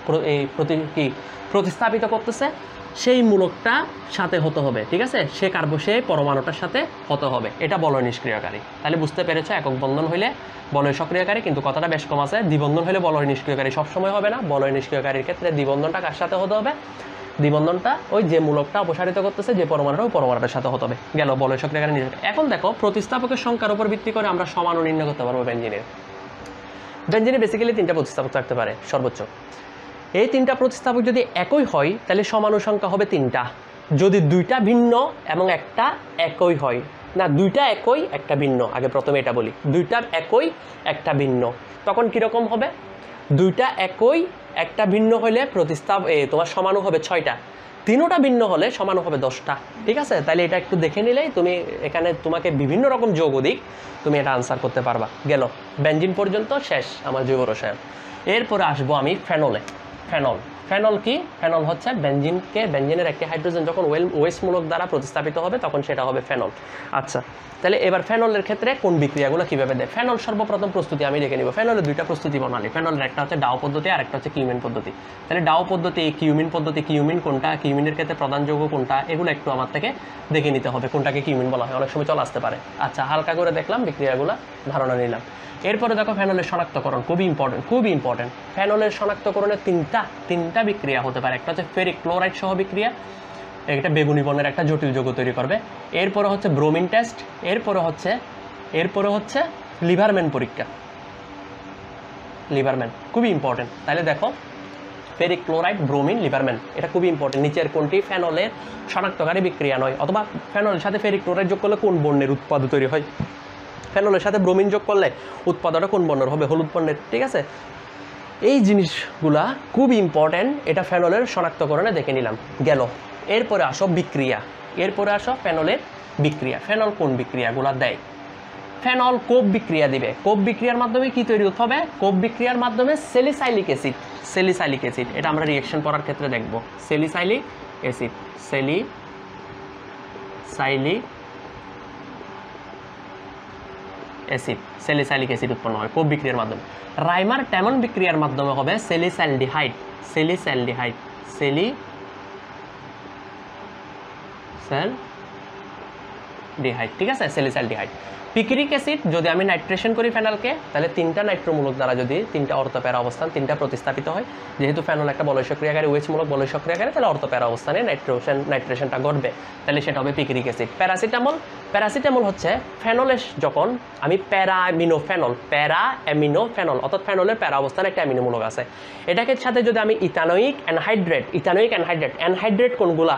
প্রতিস্থাপিত করতেছে সেই মূলকটা সাথে হতে হবে, ঠিক আছে, সে পরমাণুটার সাথে হতে হবে, এটা বলয় নিষ্ক্রিয়কারী। তাহলে বুঝতে পেরেছো, একক বন্ধন হইলে বলয় সক্রিয়কারী, কিন্তু কথাটা বেশ কম আছে। দ্বিবন্ধন হলে বলয় নিষ্ক্রিয়কারী সবসময় হবে না, বলয় নিষ্ক্রিয়কারীর ক্ষেত্রে দ্বিবন্ধনটা কার সাথে হতে হবে? দ্বিবন্ধনটা ওই যে মূলকটা অপসারিত করতেছে যে পরমাণুটা ওই পরমাণুটার সাথে হতে হবে। গেল বলয় সক্রিয়কারী। এখন দেখো, প্রতিস্থাপকের সংখ্যার উপর ভিত্তি করে আমরা সমাণু নির্ণয় করতে পারবো বেনজিনের। বেনজিনে বেসিক্যালি 3টা প্রতিস্থাপক থাকতে পারে সর্বোচ্চ। এই 3টা প্রতিস্থাপক যদি একই হয় তাহলে সমাণু সংখ্যা হবে 3টা। যদি 2টা ভিন্ন এবং একটা একই হয়, না 2টা একই একটা ভিন্ন, আগে প্রথমে এটা বলি, 2টা একই একটা ভিন্ন, তখন কীরকম হবে? 2টা একই একটা ভিন্ন হলে তোমার সমাণু হবে 6টা, 3টা ভিন্ন হলে সমাণু হবে 10টা, ঠিক আছে। তাহলে এটা একটু দেখে নিলেই তুমি এখানে তোমাকে বিভিন্ন রকম যৌগ দিক তুমি এটা আনসার করতে পারবা। গেল বেনজিন পর্যন্ত শেষ আমার জৈব রসায়ন। এরপরে আসবো আমি ফেনলে। ফেনল কি? ফেনল হচ্ছে বেনজিনের একটি হাইড্রোজেন যখন ওয়েস মূলক দ্বারা প্রতিস্থাপিত হবে তখন সেটা হবে ফেনল। আচ্ছা, তাহলে এবার ফেনলের ক্ষেত্রে কোন বিক্রিয়াগুলো কিভাবে দেয়? ফেনল সর্বপ্রথম প্রস্তুতি আমি দেখে নিব। ফেনলের 2টা প্রস্তুতি প্রণালী। ফেনলের একটা হচ্ছে ডাও পদ্ধতি আর একটা হচ্ছে কিউমিন পদ্ধতি। তাহলে ডাও পদ্ধতি, কিউমিন পদ্ধতি, কিউমিন কোনটা, কিউমিনের ক্ষেত্রে প্রধান যৌগ কোনটা, এগুলো একটু আমার থেকে দেখে নিতে হবে কোনটাকে কিউমিন বলা হয়, অনেক সময় চলে আসতে পারে। আচ্ছা, হালকা করে দেখলাম, বিক্রিয়াগুলো ধারণা নিলাম। এরপরে দেখো ফেনলের শনাক্তকরণ, খুবই ইম্পর্টেন্ট। ফেনলের শনাক্তকরণে তিনটা বিক্রিয়া হতে পারে। একটা হচ্ছে ফেরিক ক্লোরাইড সহ বিক্রিয়া, একটা বেগুনি বর্ণের একটা জটিল যৌগ তৈরি করবে। এরপরে হচ্ছে ব্রোমিন টেস্ট, এরপরে হচ্ছে লিভারম্যান পরীক্ষা। লিভারম্যান খুবই ইম্পর্টেন্ট। তাহলে দেখো, ফেরিক ক্লোরাইড, ব্রোমিন, লিভারম্যান, এটা খুবই ইম্পর্টেন্ট। নিচের কোনটি ফেনলের শনাক্তকারী বিক্রিয়া নয়, অথবা ফেনলের সাথে ফেরিক ক্লোরাইড যোগ করলে কোন বর্ণের উৎপাদ তৈরি হয়, ফেনলের সাথে ব্রোমিন যোগ করলে উৎপাদনটা কোন বর্ণের হবে, হলুদ বর্ণের, ঠিক আছে। এই জিনিসগুলা খুব ইম্পর্টেন্ট, এটা ফেনলের শনাক্তকরণে দেখে নিলাম। গেল, এরপরে আসো ফেনলের বিক্রিয়া। ফেনল কোন বিক্রিয়াগুলা দেয়? ফেনল কোপ বিক্রিয়া দিবে। কোপ বিক্রিয়ার মাধ্যমে কি তৈরি হবে? কোপ বিক্রিয়ার মাধ্যমে স্যালিসাইলিক অ্যাসিড, এটা আমরা রিঅ্যাকশন করার ক্ষেত্রে দেখব। স্যালিসাইলিক অ্যাসিড উৎপন্ন হয় কোপ বিক্রিয়ার মাধ্যমে। রাইমার ট্যামন বিক্রিয়ার মাধ্যমে হবে স্যালিসালডিহাইড, ঠিক আছে, স্যালিসালডিহাইড। পিক্রিক অ্যাসিড, যদি আমি নাইট্রেশন করি ফেনলকে, তাহলে 3টা নাইট্রোমূলক দ্বারা যদি 3টা অর্থপ্যারা অবস্থান 3টা প্রতিস্থাপিত হয়, যেহেতু ফেনল একটা বলয় সক্রিয়কারী ওএইচ মূলক বলয় সক্রিয়কারী, তাহলে অর্থপ্যারা অবস্থানে নাইট্রেশনটা ঘটবে, তাহলে সেটা হবে পিক্রিক অ্যাসিড। প্যারাসিটামল প্যারাসিটামল হচ্ছে ফেনলের যখন আমি প্যারাঅ্যামিনোফেনল অর্থাৎ ফেনলের প্যারা অবস্থানে একটা অ্যামিনোমূলক আছে, এটাকে সাথে যদি আমি ইথানোয়িক অ্যানহাইড্রেট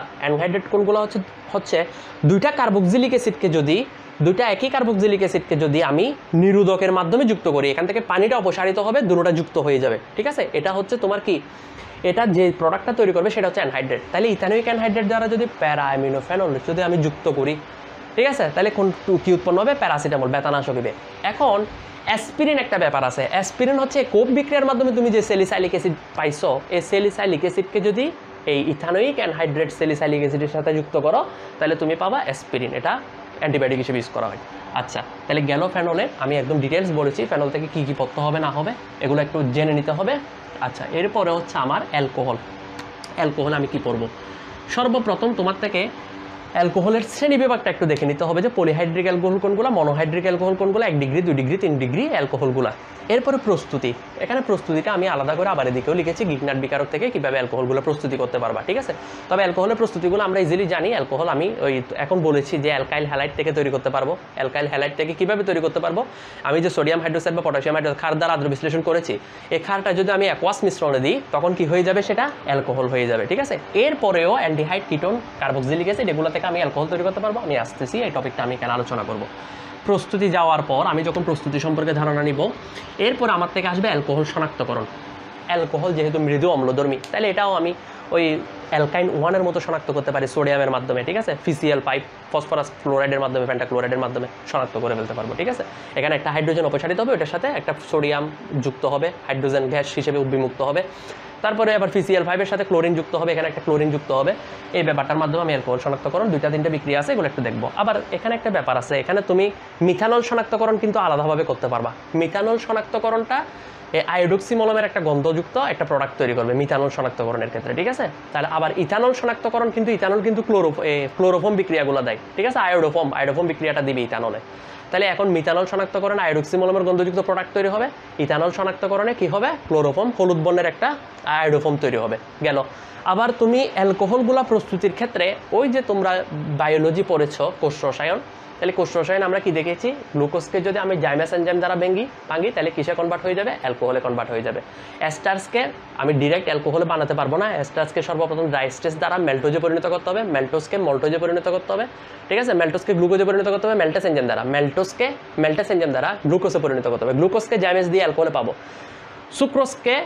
কোনগুলা হচ্ছে দুইটা কার্বক্সিলিক অ্যাসিডকে যদি দুইটা একই কার্বক্সিলিক অ্যাসিডকে যদি আমি নিরোধকের মাধ্যমে যুক্ত করি, এখান থেকে পানিটা অপসারিত হবে, দুটোটা যুক্ত হয়ে যাবে। ঠিক আছে, এটা হচ্ছে তোমার কি, এটা যে প্রোডাক্টটা তৈরি করবে সেটা হচ্ছে অ্যানহাইড্রেট। তাহলে ইথানোয়িক অ্যানহাইড্রেট দ্বারা যদি প্যারাঅ্যামিনোফেনল যদি আমি যুক্ত করি, ঠিক আছে, তাহলে কি উৎপন্ন হবে? প্যারাসিটামল, ব্যথানাশক হবে। এখন অ্যাসপিরিন একটা ব্যাপার আছে। অ্যাসপিরিন হচ্ছে কোপ বিক্রিয়ার মাধ্যমে তুমি যে স্যালিসাইলিক অ্যাসিড পাইছো, এই স্যালিসাইলিক অ্যাসিডকে যদি এই ইথানোয়িক অ্যানহাইড্রেট স্যালিসাইলিক অ্যাসিডের সাথে যুক্ত করো, তাহলে তুমি পাবা অ্যাসপিরিন। এটা অ্যান্টিবায়োটিক হিসেবে ইউজ করা হয়। আচ্ছা, তাহলে গেল ফেনলের, আমি একদম ডিটেলস বলেছি ফেনল থেকে কী কী পড়তে হবে না হবে, এগুলো একটু জেনে নিতে হবে। আচ্ছা, এরপরে হচ্ছে আমার অ্যালকোহল। অ্যালকোহল আমি কি পড়বো? সর্বপ্রথম তোমার থেকে অ্যালকোহলের শ্রেণী বিভাগটা একটু দেখে নিতে হবে যে পলিহাইড্রিক অ্যালকোহল কোনগুলো, মনোহাইড্রিক অ্যালকোহল কোনগুলো, 1 ডিগ্রি 2 ডিগ্রি 3 ডিগ্রি অ্যালকোহলগুলো। এরপরে প্রস্তুতি, এখানে প্রস্তুতিটা আমি আলাদা করে আবার এদিকেও লিখেছি, গিগনাট বিকারক থেকে কীভাবে অ্যালকোহলগুলো প্রস্তুতি করতে পারবা। ঠিক আছে, তবে অ্যালকোহলের প্রস্তুতিগুলো আমরা ইজিলি জানি। অ্যালকোহল আমি এখন বলেছি যে অ্যালকাইল হ্যালাইড থেকে তৈরি করতে পারবো। অ্যালকাইল হ্যালাইড থেকে কীভাবে তৈরি করতে পারবো? আমি যে সোডিয়াম হাইড্রোক্সাইড বা পটাশিয়াম হাইড্রোক্সাইড ক্ষার দ্বারা আদ্র বিশ্লেষণ করেছি, এই ক্ষারটা যদি আমি অ্যাকোয়াস মিশ্রণে দিই, তখন কি হয়ে যাবে? সেটা অ্যালকোহল হয়ে যাবে। ঠিক আছে, এরপরেও অ্যালডিহাইড, কিটোন, কার্বক্সিলিক অ্যাসিড এগুলো থেকে আমি অ্যালকোহল তৈরি করতে পারবো। আমি আসতেছি, এই টপিকটা আমি এখানে আলোচনা করব। প্রস্তুতি যাওয়ার পর আমি যখন প্রস্তুতি সম্পর্কে ধারণা নিব, এরপর আমার থেকে আসবে অ্যালকোহল শনাক্তকরণ। অ্যালকোহল যেহেতু মৃদু অম্লধর্মী, তাহলে এটাও আমি ওই অ্যালকাইন 1-এর মতো শনাক্ত করতে পারি সোডিয়ামের মাধ্যমে। ঠিক আছে, ফিসিএল 5 ফসফরাস ক্লোরাইডের মাধ্যমে, পেন্টাক্লোরাইডের মাধ্যমে শনাক্ত করে ফেলতে পারবো। ঠিক আছে, এখানে একটা হাইড্রোজেন অপসারিত হবে, ওটার সাথে একটা সোডিয়াম যুক্ত হবে, হাইড্রোজেন গ্যাস হিসেবে বিমুক্ত হবে। তারপরে আবার ফিসিএল 5-এর সাথে ক্লোরিন যুক্ত হবে, এখানে একটা ক্লোরিন যুক্ত হবে। এই ব্যাপারটার মাধ্যমে আমি অ্যালকোহল শনাক্তকরণ 2-3টা বিক্রিয়া আছে, এগুলো একটু দেখবো। আবার এখানে একটা ব্যাপার আছে, এখানে তুমি মিথানল শনাক্তকরণ কিন্তু আলাদাভাবে করতে পারবা। মিথানল শনাক্তকরণটা এই আয়োডক্সি মলমের একটা গন্ধযুক্ত একটা প্রোডাক্ট তৈরি করবে মিথানল শনাক্তকরণের ক্ষেত্রে। ঠিক আছে, তাহলে আবার ইথানল শনাক্তকরণ কিন্তু ইথানল কিন্তু ক্লোরোফর্ম বিক্রিয়াগুলো দেয়। ঠিক আছে, আয়োডোফর্ম বিক্রিয়াটা দিবে ইথানলে। তাহলে এখন মিথানল শনাক্তকরণে আয়োডক্সি মলমের গন্ধযুক্ত প্রোডাক্ট তৈরি হবে, ইথানল শনাক্তকরণে কি হবে? ক্লোরোফর্ম, হলুদ বর্ণের একটা আয়োডোফর্ম তৈরি হবে। গেল। আবার তুমি অ্যালকোহলগুলো প্রস্তুতির ক্ষেত্রে ওই যে তোমরা বায়োলজি পড়েছ কোষ রসায়ন, তাহলে কোষ রসায়ন আমরা কি দেখেছি? গ্লুকোজকে যদি আমি জাইমাস এনজাইম দ্বারা ভাঙি, তাহলে কিসে কনভার্ট হয়ে যাবে? অ্যালকোহলে কনভার্ট হয়ে যাবে। এস্টার্সকে আমি ডিরেক্ট অ্যালকোহলে বানাতে পারবো না, এস্টার্সকে সর্বপ্রথম ডাইস্টেস দ্বারা মেল্টোজে পরিণত করতে হবে, মেল্টোজকে মল্টোজে পরিণত করতে হবে। ঠিক আছে, মেল্টোজকে গ্লুকোজে পরিণত করতে হবে মেল্টাস এনজাইম দ্বারা, মেল্টাস এনজাইম দ্বারা গ্লুকোজে পরিণত করতে হবে। গ্লুকোজকে জাইমাস দিয়ে অ্যালকোহলে পাবো। সুক্রোজকে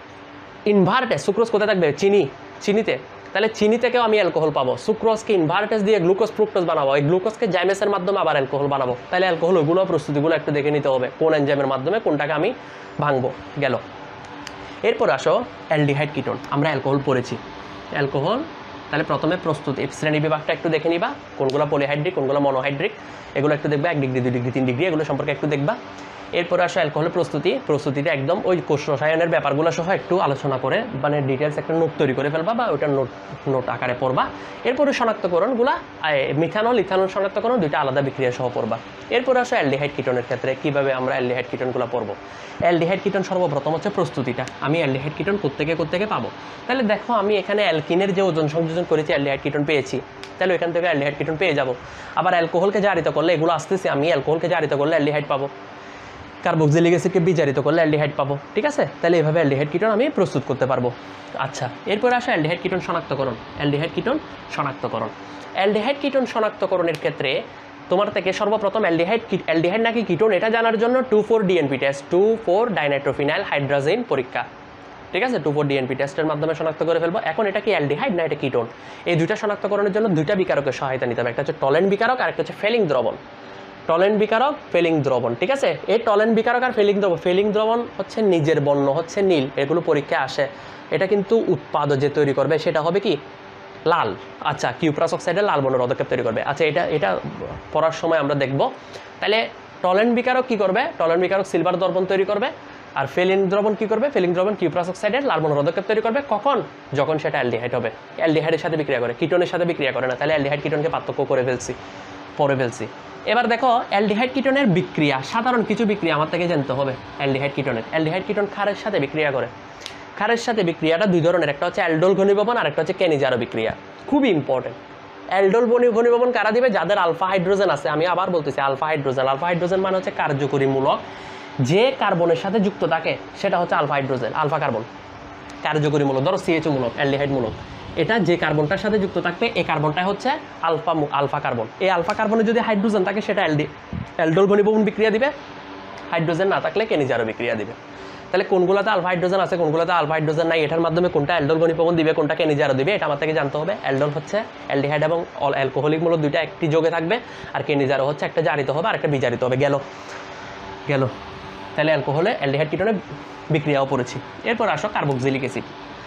ইনভার্টেস, সুক্রোজ কোথায় থাকবে? চিনিতে, তাহলে চিনি থেকেও আমি অ্যালকোহল পাবো। সুক্রোজকে ইনভার্টেস দিয়ে গ্লুকোজ ফ্রুক্টোজ বানাবো, এই গ্লুকোজকে জাইমেসের মাধ্যমে আবার অ্যালকোহল বানাবো। তাহলে অ্যালকোহল ওইগুলো প্রস্তুতিগুলো একটু দেখে নিতে হবে, কোন এনজাইমের মাধ্যমে কোনটাকে আমি ভাঙবো। গেল। এরপর আসো অ্যালডিহাইড কিটোন। আমরা অ্যালকোহল পড়েছি, অ্যালকোহল। তাহলে প্রথমে প্রস্তুতি শ্রেণী বিভাগটা একটু দেখে নিবা, কোনগুলো পলিহাইড্রিক, কোনগুলো মনোহাইড্রিক, এগুলো একটু দেখবা। 1 ডিগ্রি 2 ডিগ্রি 3 ডিগ্রি এগুলো সম্পর্কে একটু দেখবা। এরপরে আসো অ্যালকোহলের প্রস্তুতিটা একদম ওই কোষ রসায়নের ব্যাপারগুলো সহ একটু আলোচনা করে, মানে ডিটেলস একটা নোট তৈরি করে ফেলবা বা ওইটা নোট আকারে পড়বা। এরপরে শনাক্তকরণগুলা মিথানল, ইথানল শনাক্তকরণ 2টা আলাদা বিক্রিয়া সহ পড়বা। এরপরে আসো অ্যালডিহাইড কিটোনের ক্ষেত্রে কীভাবে আমরা অ্যালডিহাইড কিটোনগুলো পড়বো। অ্যালডিহাইড কিটোন সর্বপ্রথম হচ্ছে প্রস্তুতিটা, আমি অ্যালডিহাইড কিটোন কোত্থেকে পাবো। তাহলে দেখো আমি এখানে অ্যালকিনের যে ওজন সংযোজন করেছি অ্যালডিহাইড কিটোন পেয়েছি, তাহলে এখান থেকে অ্যালডিহাইড কিটোন পেয়ে যাবো। আবার অ্যালকোহলকে জারিত করলে, এগুলো আসতেছে, আমি অ্যালকোহলকে জারিত করলে অ্যালডিহাইড পাবো, কার্বক্সিলিক অ্যাসিডকে বিজারিত করলে অ্যালডিহাইড পাবো। ঠিক আছে, তাহলে এইভাবে অ্যালডিহাইড কিটোন আমি প্রস্তুত করতে পারবো। আচ্ছা, এরপরে আসে অ্যালডিহাইড কিটোন শনাক্তকরণ। অ্যালডিহাইড কিটোন শনাক্তকরণের ক্ষেত্রে তোমার থেকে সর্বপ্রথম অ্যালডিহাইড নাকি কিটোন এটা জানার জন্য 2,4-DNP টেস্ট, 2,4-ডাইনাইট্রোফিনাইল হাইড্রাজিন পরীক্ষা। ঠিক আছে, 2,4-DNP টেস্টের মাধ্যমে শনাক্ত করে ফেলবো। এখন এটা কি অ্যালডিহাইড না এটা কিটোন, এই 2টা শনাক্তকরণের জন্য 2টা বিকারকের সহায়তা নিতে হবে। একটা হচ্ছে টলেন্ট বিকারক আর একটা হচ্ছে ফেলিং দ্রবণ। টলেন্ট বিকারক, ফেলিং দ্রবণ। ঠিক আছে, এই টলেন্ট বিকারক আর ফেলিং দ্রবণ হচ্ছে নিজের বর্ণ হচ্ছে নীল, এগুলো পরীক্ষায় আসে। এটা কিন্তু উৎপাদ যে তৈরি করবে সেটা হবে কি? লাল। আচ্ছা, কিউপ্রাস অক্সাইডের লাল বর্ণ রোধকের তৈরি করবে। আচ্ছা, এটা পড়ার সময় আমরা দেখব। তাহলে টলেন্ট বিকারক কি করবে? টলেন্ট বিকারক সিলভার দ্রবণ তৈরি করবে। আর ফেলিং দ্রবণ কি করবে? ফেলিং দ্রবণ কিউপ্রাস অক্সাইডের লাল বর্ণ রোধকের তৈরি করবে। কখন? যখন সেটা অ্যালডিহাইড হবে। অ্যালডিহাইডের সাথে বিক্রিয়া করে, কিটোনের সাথে বিক্রিয়া করে না। তাহলে অ্যালডিহাইড কিটোনকে পার্থক্য করে ফেলছি। এবার দেখো অ্যালডিহাইড কিটোনের বিক্রিয়া, সাধারণ কিছু বিক্রিয়া আমার থেকে জানতে হবে। অ্যালডিহাইড কিটোন ক্ষারের সাথে বিক্রিয়া করে। ক্ষারের সাথে বিক্রিয়াটা 2 ধরনের, একটা হচ্ছে অ্যালডোল ঘনীভবন আর একটা হচ্ছে কেনিজারো বিক্রিয়া। খুবই ইম্পর্টেন্ট। অ্যালডোল ঘনীভবন কারা দিবে? যাদের আলফা হাইড্রোজেন আছে। আমি আবার বলতেছি আলফা হাইড্রোজেন মানে হচ্ছে কার্যকরী মূলক, যে কার্বনের সাথে যুক্ত থাকে সেটা হচ্ছে আলফা হাইড্রোজেন, আলফা কার্বন কার্যকরী মূলক। ধরো CHO মূলক, অ্যালডিহাইড মূলক, এটা যে কার্বনটার সাথে যুক্ত থাকবে এই কার্বনটা হচ্ছে আলফা কার্বন। এই আলফা কার্বনে যদি হাইড্রোজেন থাকে সেটা অ্যালডোল ঘনীভবন বিক্রিয়া দিবে, হাইড্রোজেন না থাকলে কেনিজারো বিক্রিয়া দিবে। তাহলে কোনগুলোতে আলফা হাইড্রোজেন আছে, কোনগুলোতে আলফা হাইড্রোজেন নাই, এটার মাধ্যমে কোনটা অ্যালডোল ঘনীভবন দিবে, কোনটা কেনিজারো দিবে, এটা আমার থেকে জানতে হবে। অ্যালডোল হচ্ছে অ্যালডিহাইড এবং অ্যালকোহলিক মূলক দুইটা একটি যোগে থাকবে, আর কেনিজারো হচ্ছে একটা জারিত হবে আর একটা বিজারিত হবে। গেল তাহলে অ্যালকোহলে অ্যালডিহাইড কিটোনে বিক্রিয়াও পড়েছি। এরপর আসো কার্বক্সিলিক অ্যাসিড।